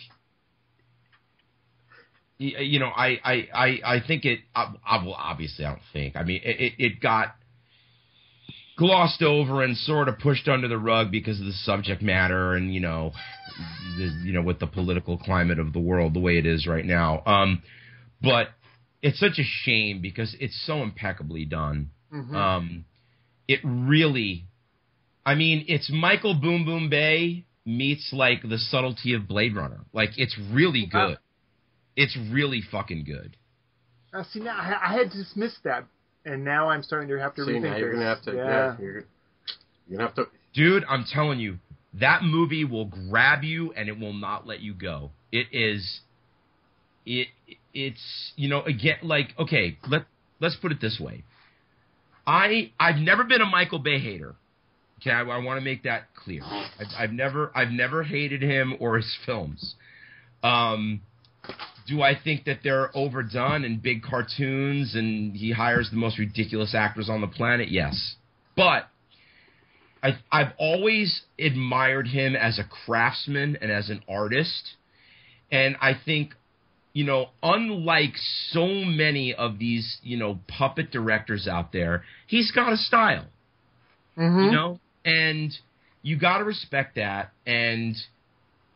You know, I, I, I, I think it, I, I, well, obviously I don't think, I mean, it, it got glossed over and sort of pushed under the rug because of the subject matter and, you know, the, you know, with the political climate of the world the way it is right now. Um, but it's such a shame because it's so impeccably done. Mm-hmm. Um, it really, I mean, it's Michael Boom Boom Bay meets, like, the subtlety of Blade Runner. Like, it's really good. It's really fucking good. Uh, see, now I, I had dismissed that, and now I'm starting to have to See, rethink now you're this. gonna have to. Yeah. Yeah, you're, you're gonna have to. Dude, I'm telling you, that movie will grab you and it will not let you go. It is, it, it's, you know, again, like, okay, let, let's put it this way. I, I've never been a Michael Bay hater. Okay, I, I want to make that clear. I've, I've never, I've never hated him or his films. Um, do I think that they're overdone and big cartoons and he hires the most ridiculous actors on the planet? Yes. But I, I've always admired him as a craftsman and as an artist. And I think, you know, unlike so many of these, you know, puppet directors out there, he's got a style, mm-hmm. you know, and you got to respect that. And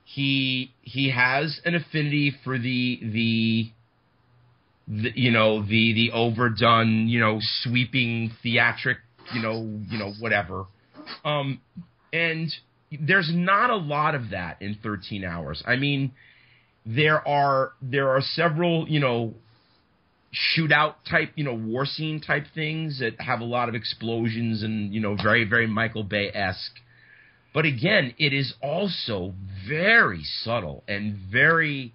he he has an affinity for the the, the you know the the overdone, you know, sweeping theatric, you know you know whatever, um, and there's not a lot of that in thirteen hours. I mean, there are there are several, you know, shootout type, you know, war scene type things that have a lot of explosions and, you know, very, very Michael Bay-esque. But again, it is also very subtle and very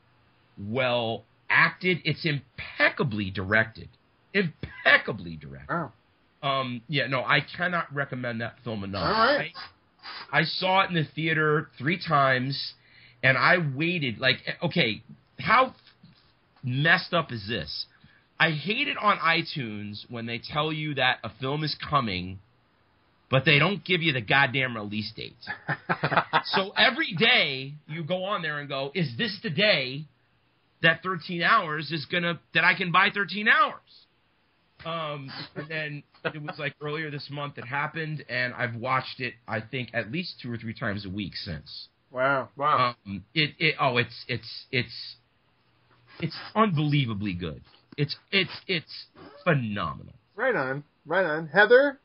well acted. It's impeccably directed. Impeccably directed. Wow. Um, yeah, no, I cannot recommend that film enough. All right. I, I saw it in the theater three times, and I waited, like, okay, how messed up is this? I hate it on iTunes when they tell you that a film is coming, but they don't give you the goddamn release date. So every day you go on there and go, is this the day that thirteen hours is gonna, that I can buy thirteen hours? Um, and then it was like earlier this month it happened, and I've watched it, I think, at least two or three times a week since. Wow. Wow. Um, it, it, oh, it's, it's, it's, it's unbelievably good. It's, it's, it's phenomenal. Right on. Right on. Heather?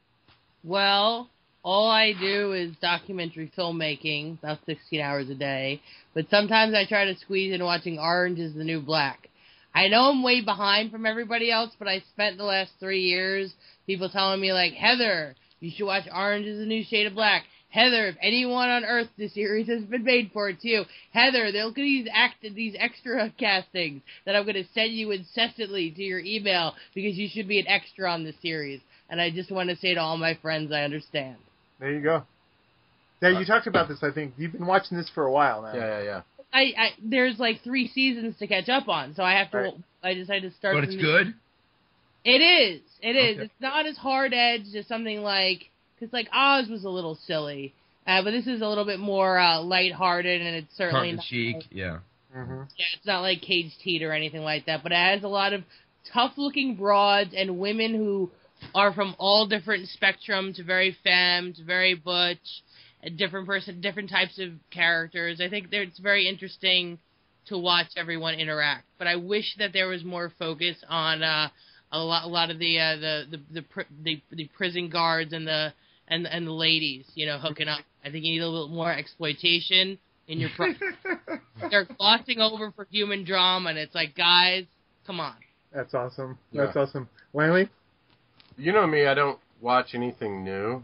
Well, all I do is documentary filmmaking, about sixteen hours a day. But sometimes I try to squeeze in watching Orange is the New Black. I know I'm way behind from everybody else, but I spent the last three years people telling me, like, Heather, you should watch Orange is the New Shade of Black. Heather, if anyone on Earth, this series has been made for it too. Heather, look at these act these extra castings that I'm going to send you incessantly to your email because you should be an extra on this series. And I just want to say to all my friends, I understand. There you go. Yeah, you talked about this, I think. You've been watching this for a while now. Yeah, yeah, yeah. I, I there's like three seasons to catch up on, so I have to. Right. I decided to start. But it's from good? The, it is. It is. Okay. It's not as hard edged as something like, because like Oz was a little silly, uh, but this is a little bit more uh, lighthearted, and it's certainly Tongue in not cheek, like, yeah. Mm-hmm. yeah, it's not like Caged Heat or anything like that, but it has a lot of tough-looking broads and women who are from all different spectrum to very femme to very butch, a different person, different types of characters. I think that it's very interesting to watch everyone interact. But I wish that there was more focus on uh, a lot, a lot of the uh, the the the, pr- the the prison guards and the and and the ladies, you know, hooking up. I think you need a little bit more exploitation in your. Pro- They're glossing over for human drama, and it's like, guys, come on. That's awesome. That's Yeah. awesome. Langley? You know me, I don't watch anything new.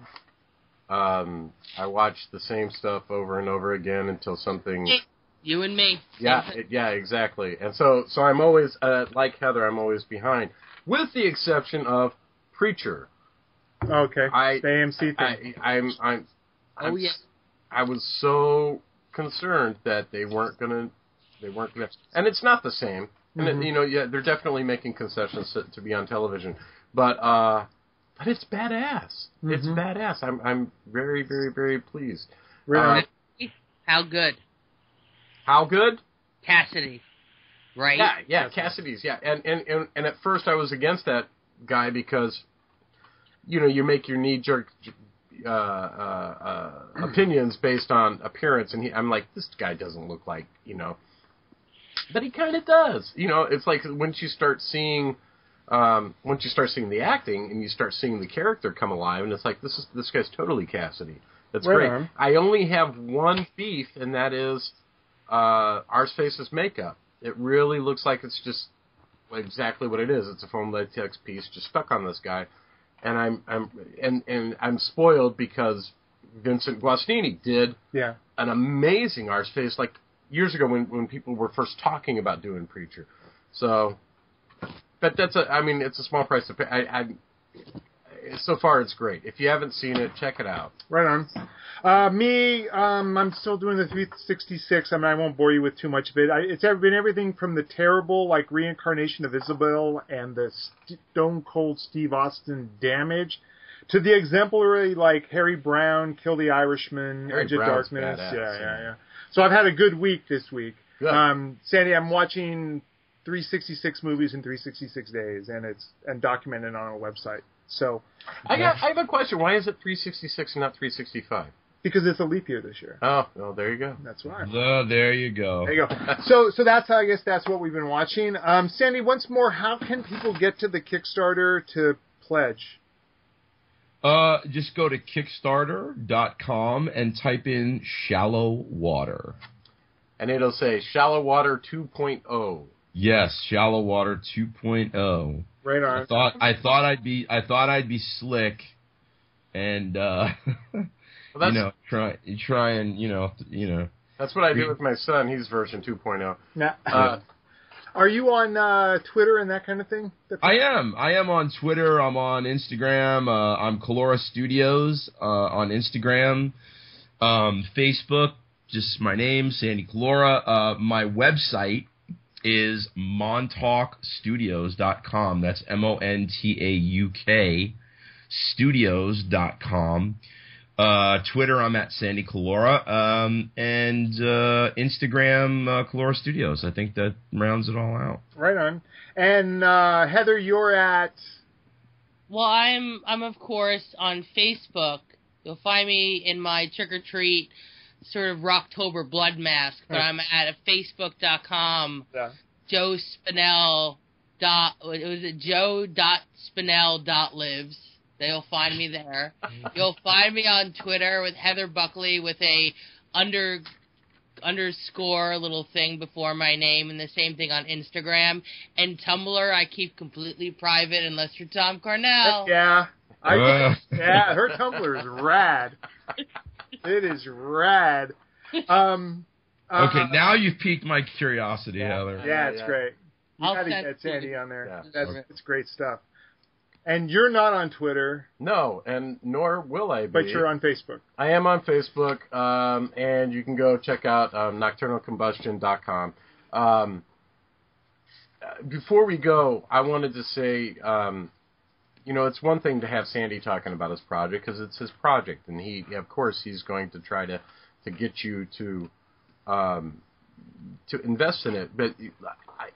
Um, I watch the same stuff over and over again until something. You and me. Yeah, it, yeah, exactly. And so, so I'm always uh, like Heather. I'm always behind, with the exception of Preacher. Okay. I, the A M C thing. I, I'm, I'm, I'm, Oh yeah. I was so concerned that they weren't gonna, they weren't gonna, and it's not the same. And Mhm. it, you know, yeah, they're definitely making concessions to, to be on television, but uh, but it's badass. Mhm. It's badass. I'm, I'm very, very, very pleased. Right. Uh, How good? how good? Cassidy. Right? Yeah, yeah, Cassidy's, yeah. And, and, and, and at first I was against that guy because, you know, you make your knee-jerk uh, uh, uh, opinions based on appearance, and he, I'm like, this guy doesn't look like, you know. But he kind of does. You know, it's like once you start seeing... Um, once you start seeing the acting and you start seeing the character come alive, and it's like, this is this guy's totally Cassidy. That's Right great. on. I only have one beef, and that is uh, Arseface's makeup. It really looks like it's just exactly what it is. It's a foam latex piece just stuck on this guy, and I'm I'm and, and I'm spoiled because Vincent Guastini did Yeah. an amazing Arseface like years ago when when people were first talking about doing Preacher. So. But that's a, I mean, it's a small price to pay. I, I, so far, it's great. If you haven't seen it, check it out. Right on. Uh, me, um, I'm still doing the three sixty-six. I mean, I won't bore you with too much of it. I, it's ever been everything from the terrible, like, reincarnation of Isabel and the Stone Cold Steve Austin Damage to the exemplary, like, Harry Brown, Kill the Irishman, Harry Edge of Brown's Darkness. badass, Yeah, yeah, yeah. yeah. So I've had a good week this week. Good. Um, Sandy, I'm watching three sixty-six movies in three sixty-six days, and it's and documented on our website. So I got. I have a question. Why is it three sixty-six and not three sixty-five? Because it's a leap year this year. Oh, well, there you go. That's right. Oh, there you go. There you go. So, so that's I guess that's what we've been watching. Um, Sandy, once more, how can people get to the Kickstarter to pledge? Uh, just go to Kickstarter dot com and type in Shallow Water. And it'll say Shallow Water two point oh. Yes, Shallow Water two point oh. Right on. I thought I thought I'd be I thought I'd be slick, and uh, Well, you know, try try and you know you know. That's what I do with my son. He's version two point oh. Now, Uh, are you on uh, Twitter and that kind of thing? I am. I am on Twitter. I'm on Instagram. Uh, I'm Collora Studios uh, on Instagram. Um, Facebook, just my name, Sandy Collora. Uh, my website is montauk studios dot com. That's M O N T A U K studios dot com. Uh, Twitter, I'm at Sandy Collora. Um, and uh, Instagram, uh, Collora Studios. I think that rounds it all out. Right on. And uh, Heather, you're at... Well, I'm I'm of course on Facebook. You'll find me in my trick or treat sort of Rocktober blood mask, but I'm at a facebook dot com. Yeah. Joe Spinell dot was it Joe dot Spinell dot lives. They'll find me there. You'll find me on Twitter with Heather Buckley with a under underscore little thing before my name, and the same thing on Instagram. And Tumblr I keep completely private unless you're Thom Carnell. Yeah. I, Uh. yeah, her Tumblr is rad. It is rad. Um, uh, Okay, now you've piqued my curiosity, Heather. Yeah, it's Yeah. great. You I'll gotta send get Sandy on there. Yeah. That's Okay. it's great stuff. And you're not on Twitter, no, and nor will I be. but you're on Facebook. I am on Facebook, um, and you can go check out um, nocturnal combustion dot com. Um, uh, before we go, I wanted to say, um, you know, it's one thing to have Sandy talking about his project because it's his project, and he, of course, he's going to try to, to get you to um, to invest in it. But I,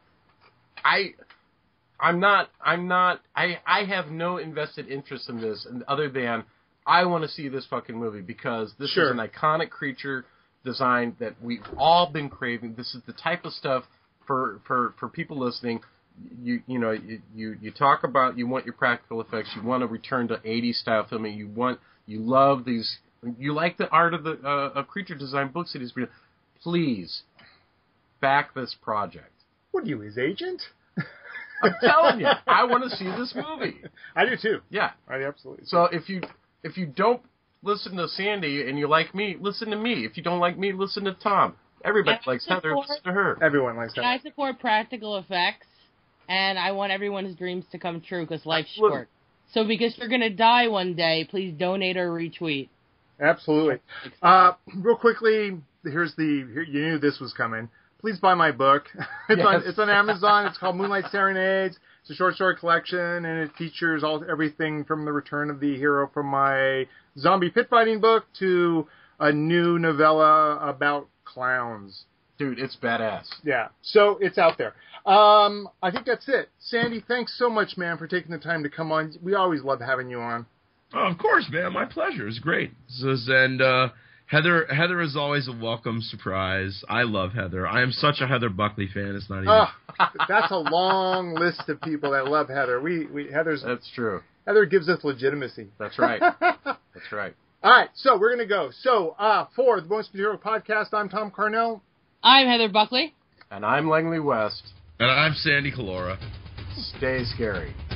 I, I'm not, I'm not, I, I have no invested interest in this, and other than I want to see this fucking movie because this Sure. is an iconic creature design that we've all been craving. This is the type of stuff for, for, for people listening. You you know you, you you talk about you want your practical effects. You want to return to eighties style filming. You want you love these. You like the art of the uh, of creature design books that he's been. Please back this project. What are you, his agent? I'm telling you, I want to see this movie. I do too. Yeah. I absolutely. So if you if you don't listen to Sandy and you like me, listen to me. If you don't like me, listen to Tom. Everybody Yeah, likes Heather. support- Listen to her. Everyone likes And that. I support practical effects, and I want everyone's dreams to come true because life's Absolutely. short. So because you're going to die one day, please donate or retweet. Absolutely. Uh, real quickly, here's the. Here, you knew this was coming. Please buy my book. It's Yes. on. It's on Amazon. It's called Moonlight Serenades. It's a short story collection, and it features all everything from the return of the hero from my zombie pit fighting book to a new novella about clowns. Dude, it's badass. Yeah. So it's out there. Um, I think that's it. Sandy, thanks so much, man, for taking the time to come on. We always love having you on. Oh, of course, man. My pleasure. It's great. So, and uh, Heather, Heather is always a welcome surprise. I love Heather. I am such a Heather Buckley fan. It's not even. Oh, that's a long list of people that love Heather. We, we Heather's That's true. Heather gives us legitimacy. That's right. That's right. All right, so we're gonna go. So uh, for the Bonus Material Podcast, I'm Thom Carnell. I'm Heather Buckley. And I'm Langley West. And I'm Sandy Collora. Stay scary.